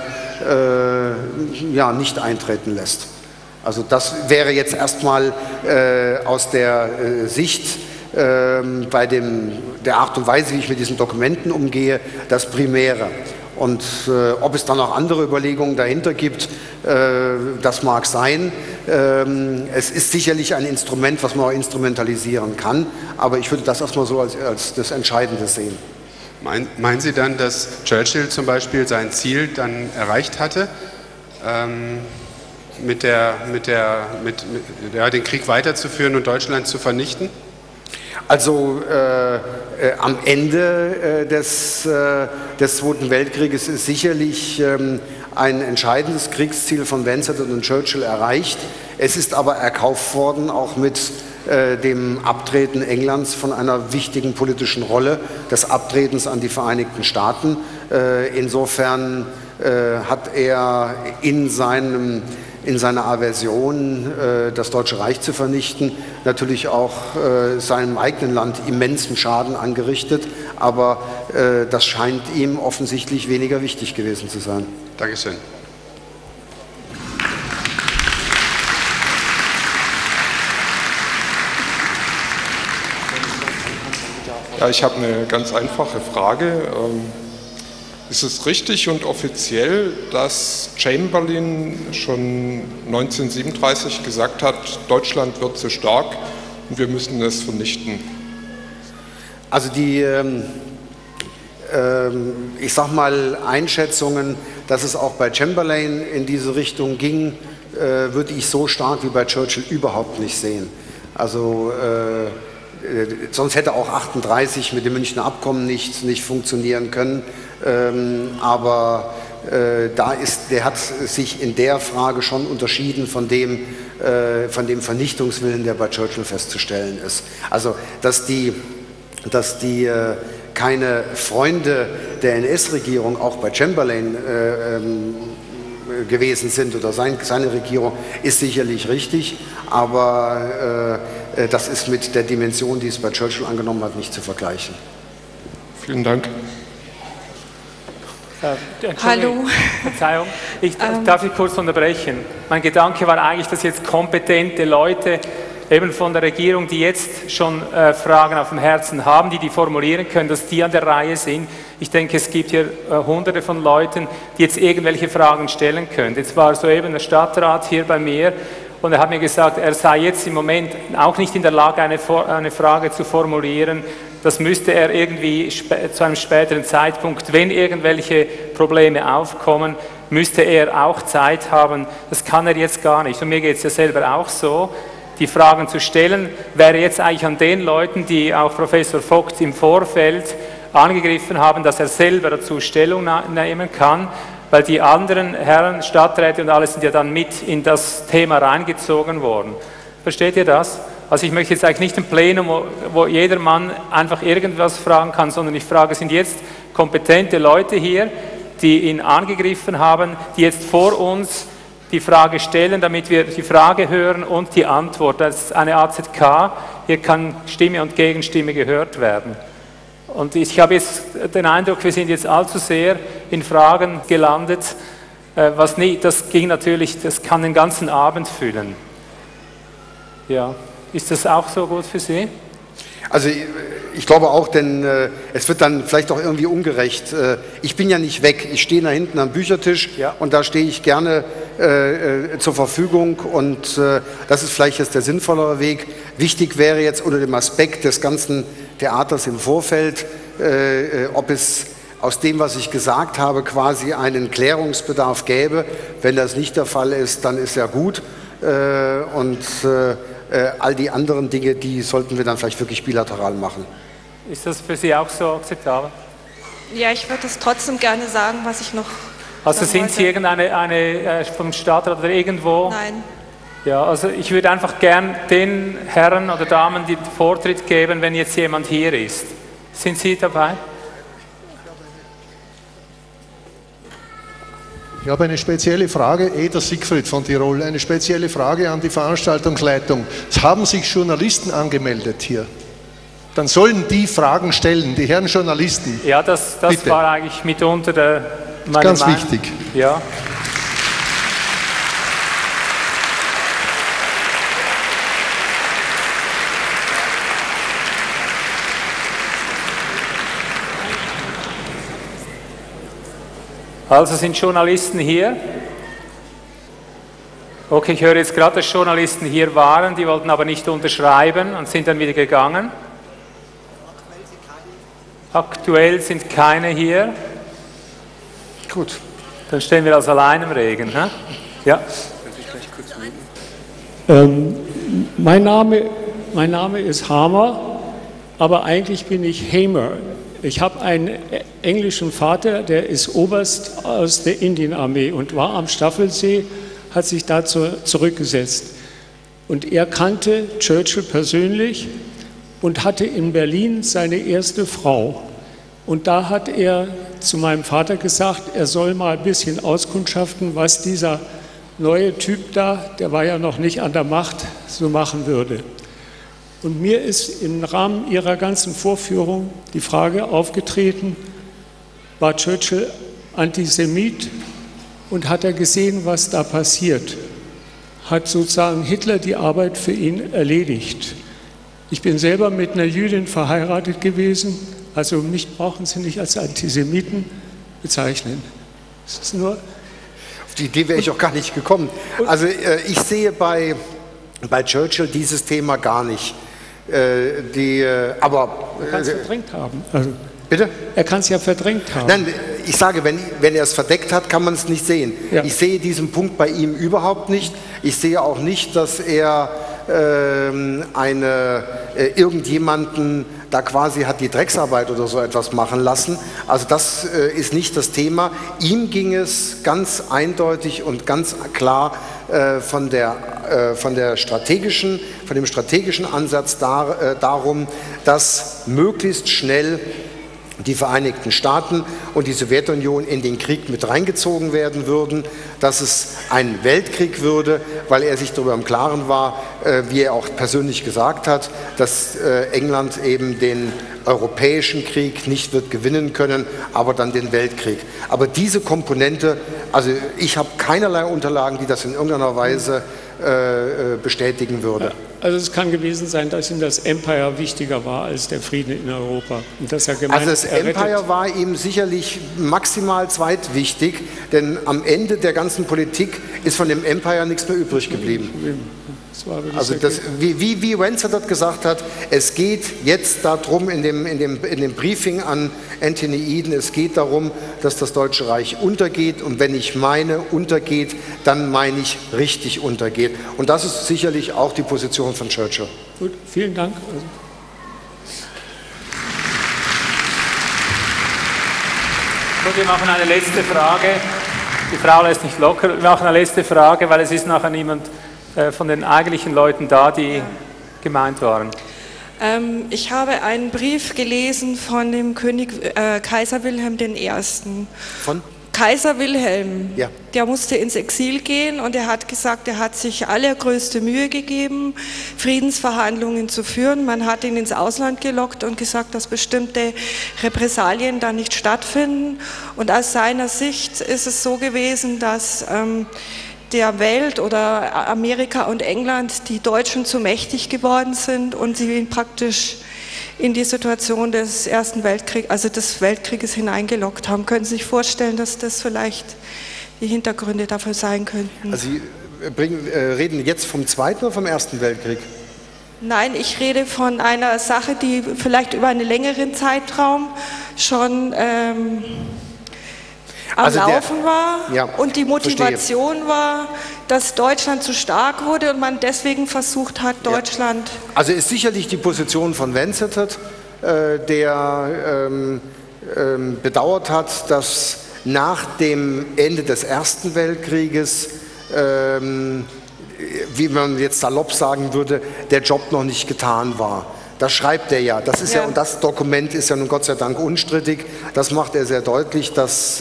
nicht eintreten lässt. Also das wäre jetzt erstmal aus der Sicht bei der Art und Weise, wie ich mit diesen Dokumenten umgehe, das Primäre. Und ob es dann noch andere Überlegungen dahinter gibt, das mag sein. Es ist sicherlich ein Instrument, was man auch instrumentalisieren kann, aber ich würde das erstmal so als das Entscheidende sehen. Meinen Sie dann, dass Churchill zum Beispiel sein Ziel dann erreicht hatte, den Krieg weiterzuführen und Deutschland zu vernichten? Also am Ende des Zweiten Weltkrieges ist sicherlich ein entscheidendes Kriegsziel von Vanseddon und Churchill erreicht. Es ist aber erkauft worden, auch mit dem Abtreten Englands von einer wichtigen politischen Rolle, des Abtretens an die Vereinigten Staaten. Insofern hat er in seiner Aversion, das Deutsche Reich zu vernichten, natürlich auch seinem eigenen Land immensen Schaden angerichtet, aber das scheint ihm offensichtlich weniger wichtig gewesen zu sein. Dankeschön. Ja, ich habe eine ganz einfache Frage. Ist es richtig und offiziell, dass Chamberlain schon 1937 gesagt hat, Deutschland wird zu stark und wir müssen es vernichten? Also die, ich sag mal, Einschätzungen, dass es auch bei Chamberlain in diese Richtung ging, würde ich so stark wie bei Churchill überhaupt nicht sehen. Also sonst hätte auch 1938 mit dem Münchner Abkommen nicht funktionieren können. Aber der hat sich in der Frage schon unterschieden von dem Vernichtungswillen, der bei Churchill festzustellen ist. Also dass die keine Freunde der NS-Regierung auch bei Chamberlain gewesen sind oder seine Regierung, ist sicherlich richtig, aber das ist mit der Dimension, die es bei Churchill angenommen hat, nicht zu vergleichen. Vielen Dank. Hallo. Verzeihung, darf ich kurz unterbrechen? Mein Gedanke war eigentlich, dass jetzt kompetente Leute eben von der Regierung, die jetzt schon Fragen auf dem Herzen haben, die formulieren können, dass die an der Reihe sind. Ich denke, es gibt hier Hunderte von Leuten, die jetzt irgendwelche Fragen stellen können. Jetzt war soeben der Stadtrat hier bei mir und er hat mir gesagt, er sei jetzt im Moment auch nicht in der Lage, eine Frage zu formulieren. Das müsste er irgendwie zu einem späteren Zeitpunkt, wenn irgendwelche Probleme aufkommen, müsste er auch Zeit haben. Das kann er jetzt gar nicht. Und mir geht es ja selber auch so. Die Fragen zu stellen, wäre jetzt eigentlich an den Leuten, die auch Professor Vogt im Vorfeld angegriffen haben, dass er selber dazu Stellung nehmen kann, weil die anderen Herren, Stadträte und alles sind ja dann mit in das Thema reingezogen worden. Versteht ihr das? Also ich möchte jetzt eigentlich nicht ein Plenum, wo jeder Mann einfach irgendwas fragen kann, sondern ich frage, sind jetzt kompetente Leute hier, die ihn angegriffen haben, die jetzt vor uns die Frage stellen, damit wir die Frage hören und die Antwort. Das ist eine AZK, hier kann Stimme und Gegenstimme gehört werden. Und ich habe jetzt den Eindruck, wir sind jetzt allzu sehr in Fragen gelandet, was nicht, das ging natürlich, das kann den ganzen Abend füllen. Ja. Ist das auch so gut für Sie? Also ich glaube auch, denn es wird dann vielleicht auch irgendwie ungerecht. Ich bin ja nicht weg, ich stehe da hinten am Büchertisch, ja, und da stehe ich gerne zur Verfügung und das ist vielleicht jetzt der sinnvollere Weg. Wichtig wäre jetzt unter dem Aspekt des ganzen Theaters im Vorfeld, ob es aus dem, was ich gesagt habe, quasi einen Klärungsbedarf gäbe. Wenn das nicht der Fall ist, dann ist ja gut und all die anderen Dinge, die sollten wir dann vielleicht wirklich bilateral machen. Ist das für Sie auch so akzeptabel? Ja, ich würde es trotzdem gerne sagen, was ich noch... Also sind Sie irgendeine vom Stadtrat oder irgendwo? Nein. Ja, also ich würde einfach gern den Herren oder Damen den Vortritt geben, wenn jetzt jemand hier ist. Sind Sie dabei? Ich habe eine spezielle Frage, Eder Siegfried von Tirol, eine spezielle Frage an die Veranstaltungsleitung. Es haben sich Journalisten angemeldet hier. Dann sollen die Fragen stellen, die Herren Journalisten. Ja, das war eigentlich mitunter meine Ganz Meinung. wichtig. Ja. Also sind Journalisten hier? Okay, ich höre jetzt gerade, dass Journalisten hier waren, die wollten aber nicht unterschreiben und sind dann wieder gegangen. Aktuell sind keine hier. Gut. Dann stehen wir also allein im Regen. Hä? Ja. Mein Name ist Hamer, aber eigentlich bin ich Hamer. Ich habe einen englischen Vater, der ist Oberst aus der Indienarmee und war am Staffelsee, hat sich dazu zurückgesetzt. Und er kannte Churchill persönlich und hatte in Berlin seine erste Frau. Und da hat er zu meinem Vater gesagt, er soll mal ein bisschen auskundschaften, was dieser neue Typ da, der war ja noch nicht an der Macht, so machen würde. Und mir ist im Rahmen ihrer ganzen Vorführung die Frage aufgetreten, war Churchill Antisemit und hat er gesehen, was da passiert? Hat sozusagen Hitler die Arbeit für ihn erledigt? Ich bin selber mit einer Jüdin verheiratet gewesen, also mich brauchen Sie nicht als Antisemiten bezeichnen. Das ist nur... Auf die Idee wäre ich auch gar nicht gekommen. Also ich sehe bei Churchill dieses Thema gar nicht. Aber er kann es verdrängt haben. Also, bitte? Er kann es ja verdrängt haben. Nein, ich sage, wenn er es verdeckt hat, kann man es nicht sehen. Ja. Ich sehe diesen Punkt bei ihm überhaupt nicht. Ich sehe auch nicht, dass er irgendjemanden da quasi hat die Drecksarbeit oder so etwas machen lassen. Also das ist nicht das Thema. Ihm ging es ganz eindeutig und ganz klar von dem strategischen Ansatz darum, dass möglichst schnell die Vereinigten Staaten und die Sowjetunion in den Krieg mit reingezogen werden würden, dass es ein Weltkrieg würde, weil er sich darüber im Klaren war, wie er auch persönlich gesagt hat, dass England eben den europäischen Krieg nicht wird gewinnen können, aber dann den Weltkrieg. Aber diese Komponente, also ich habe keinerlei Unterlagen, die das in irgendeiner Weise bestätigen würde. Also es kann gewesen sein, dass ihm das Empire wichtiger war als der Frieden in Europa. Und dass er gemeint, also das Empire war ihm sicherlich maximal zweitwichtig, denn am Ende der ganzen Politik ist von dem Empire nichts mehr übrig geblieben. Also das, wie Vanseddart gesagt hat, es geht jetzt darum, in dem Briefing an Anthony Eden, es geht darum, dass das Deutsche Reich untergeht, und wenn ich meine untergeht, dann meine ich richtig untergeht. Und das ist sicherlich auch die Position von Churchill. Gut, vielen Dank. So, wir machen eine letzte Frage. Die Frau lässt nicht locker. Wir machen eine letzte Frage, weil es ist nachher niemand von den eigentlichen Leuten da, die gemeint waren. Ich habe einen Brief gelesen von dem Kaiser Wilhelm I. Von? Kaiser Wilhelm, ja. Der musste ins Exil gehen, und er hat gesagt, er hat sich allergrößte Mühe gegeben, Friedensverhandlungen zu führen. Man hat ihn ins Ausland gelockt und gesagt, dass bestimmte Repressalien da nicht stattfinden. Und aus seiner Sicht ist es so gewesen, dass der Welt oder Amerika und England die Deutschen zu mächtig geworden sind und sie ihn praktisch in die Situation des Ersten Weltkriegs, also des Weltkrieges hineingelockt haben. Können Sie sich vorstellen, dass das vielleicht die Hintergründe dafür sein könnten? Also Sie reden jetzt vom Zweiten oder vom Ersten Weltkrieg? Nein, ich rede von einer Sache, die vielleicht über einen längeren Zeitraum schon am Laufen war, ja, und die Motivation war, dass Deutschland zu stark wurde und man deswegen versucht hat, Deutschland... Ja. Also ist sicherlich die Position von Vanseddart, der bedauert hat, dass nach dem Ende des Ersten Weltkrieges, wie man jetzt salopp sagen würde, der Job noch nicht getan war. Das schreibt er ja. Das ist ja, und das Dokument ist ja nun Gott sei Dank unstrittig. Das macht er sehr deutlich, dass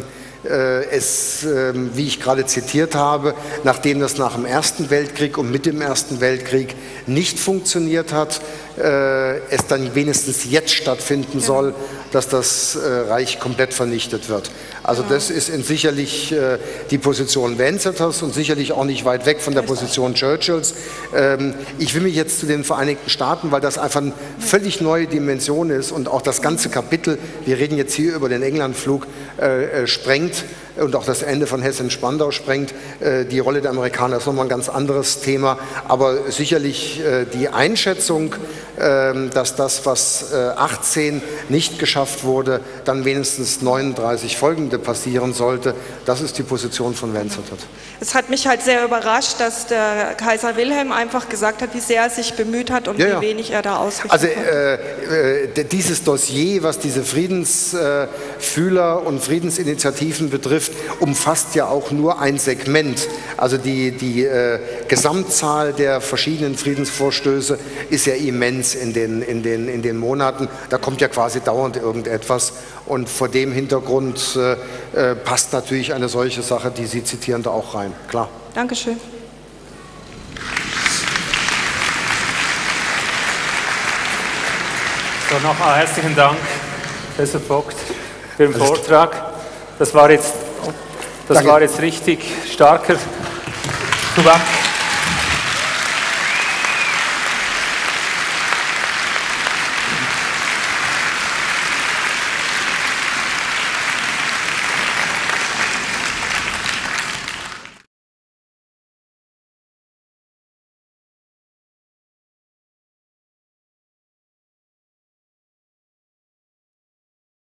wie ich gerade zitiert habe, nachdem das nach dem Ersten Weltkrieg und mit dem Ersten Weltkrieg nicht funktioniert hat, es dann wenigstens jetzt stattfinden soll, dass das Reich komplett vernichtet wird. Also das ist sicherlich die Position Vanseddarts und sicherlich auch nicht weit weg von der Position Churchills. Ich will mich jetzt zu den Vereinigten Staaten, weil das einfach eine völlig neue Dimension ist und auch das ganze Kapitel, wir reden jetzt hier über den Englandflug, sprengt und auch das Ende von Hessen-Spandau sprengt. Die Rolle der Amerikaner ist nochmal ein ganz anderes Thema, aber sicherlich die Einschätzung, dass das, was 18 nicht geschafft wurde, dann wenigstens 39 folgende passieren sollte, das ist die Position von Vanseddart. Es hat mich halt sehr überrascht, dass der Kaiser Wilhelm einfach gesagt hat, wie sehr er sich bemüht hat und wie wenig er da ausrichtet hat. Also dieses Dossier, was diese Friedensfühler und Friedensinitiativen betrifft, umfasst ja auch nur ein Segment. Also die Gesamtzahl der verschiedenen Friedensvorstöße ist ja immens in den Monaten. Da kommt ja quasi dauernd irgendetwas. Und vor dem Hintergrund passt natürlich eine solche Sache, die Sie zitieren, da auch rein. Klar. Dankeschön. So, nochmal herzlichen Dank, Professor Vogt, für den Vortrag. Das war jetzt richtig starker Tubak.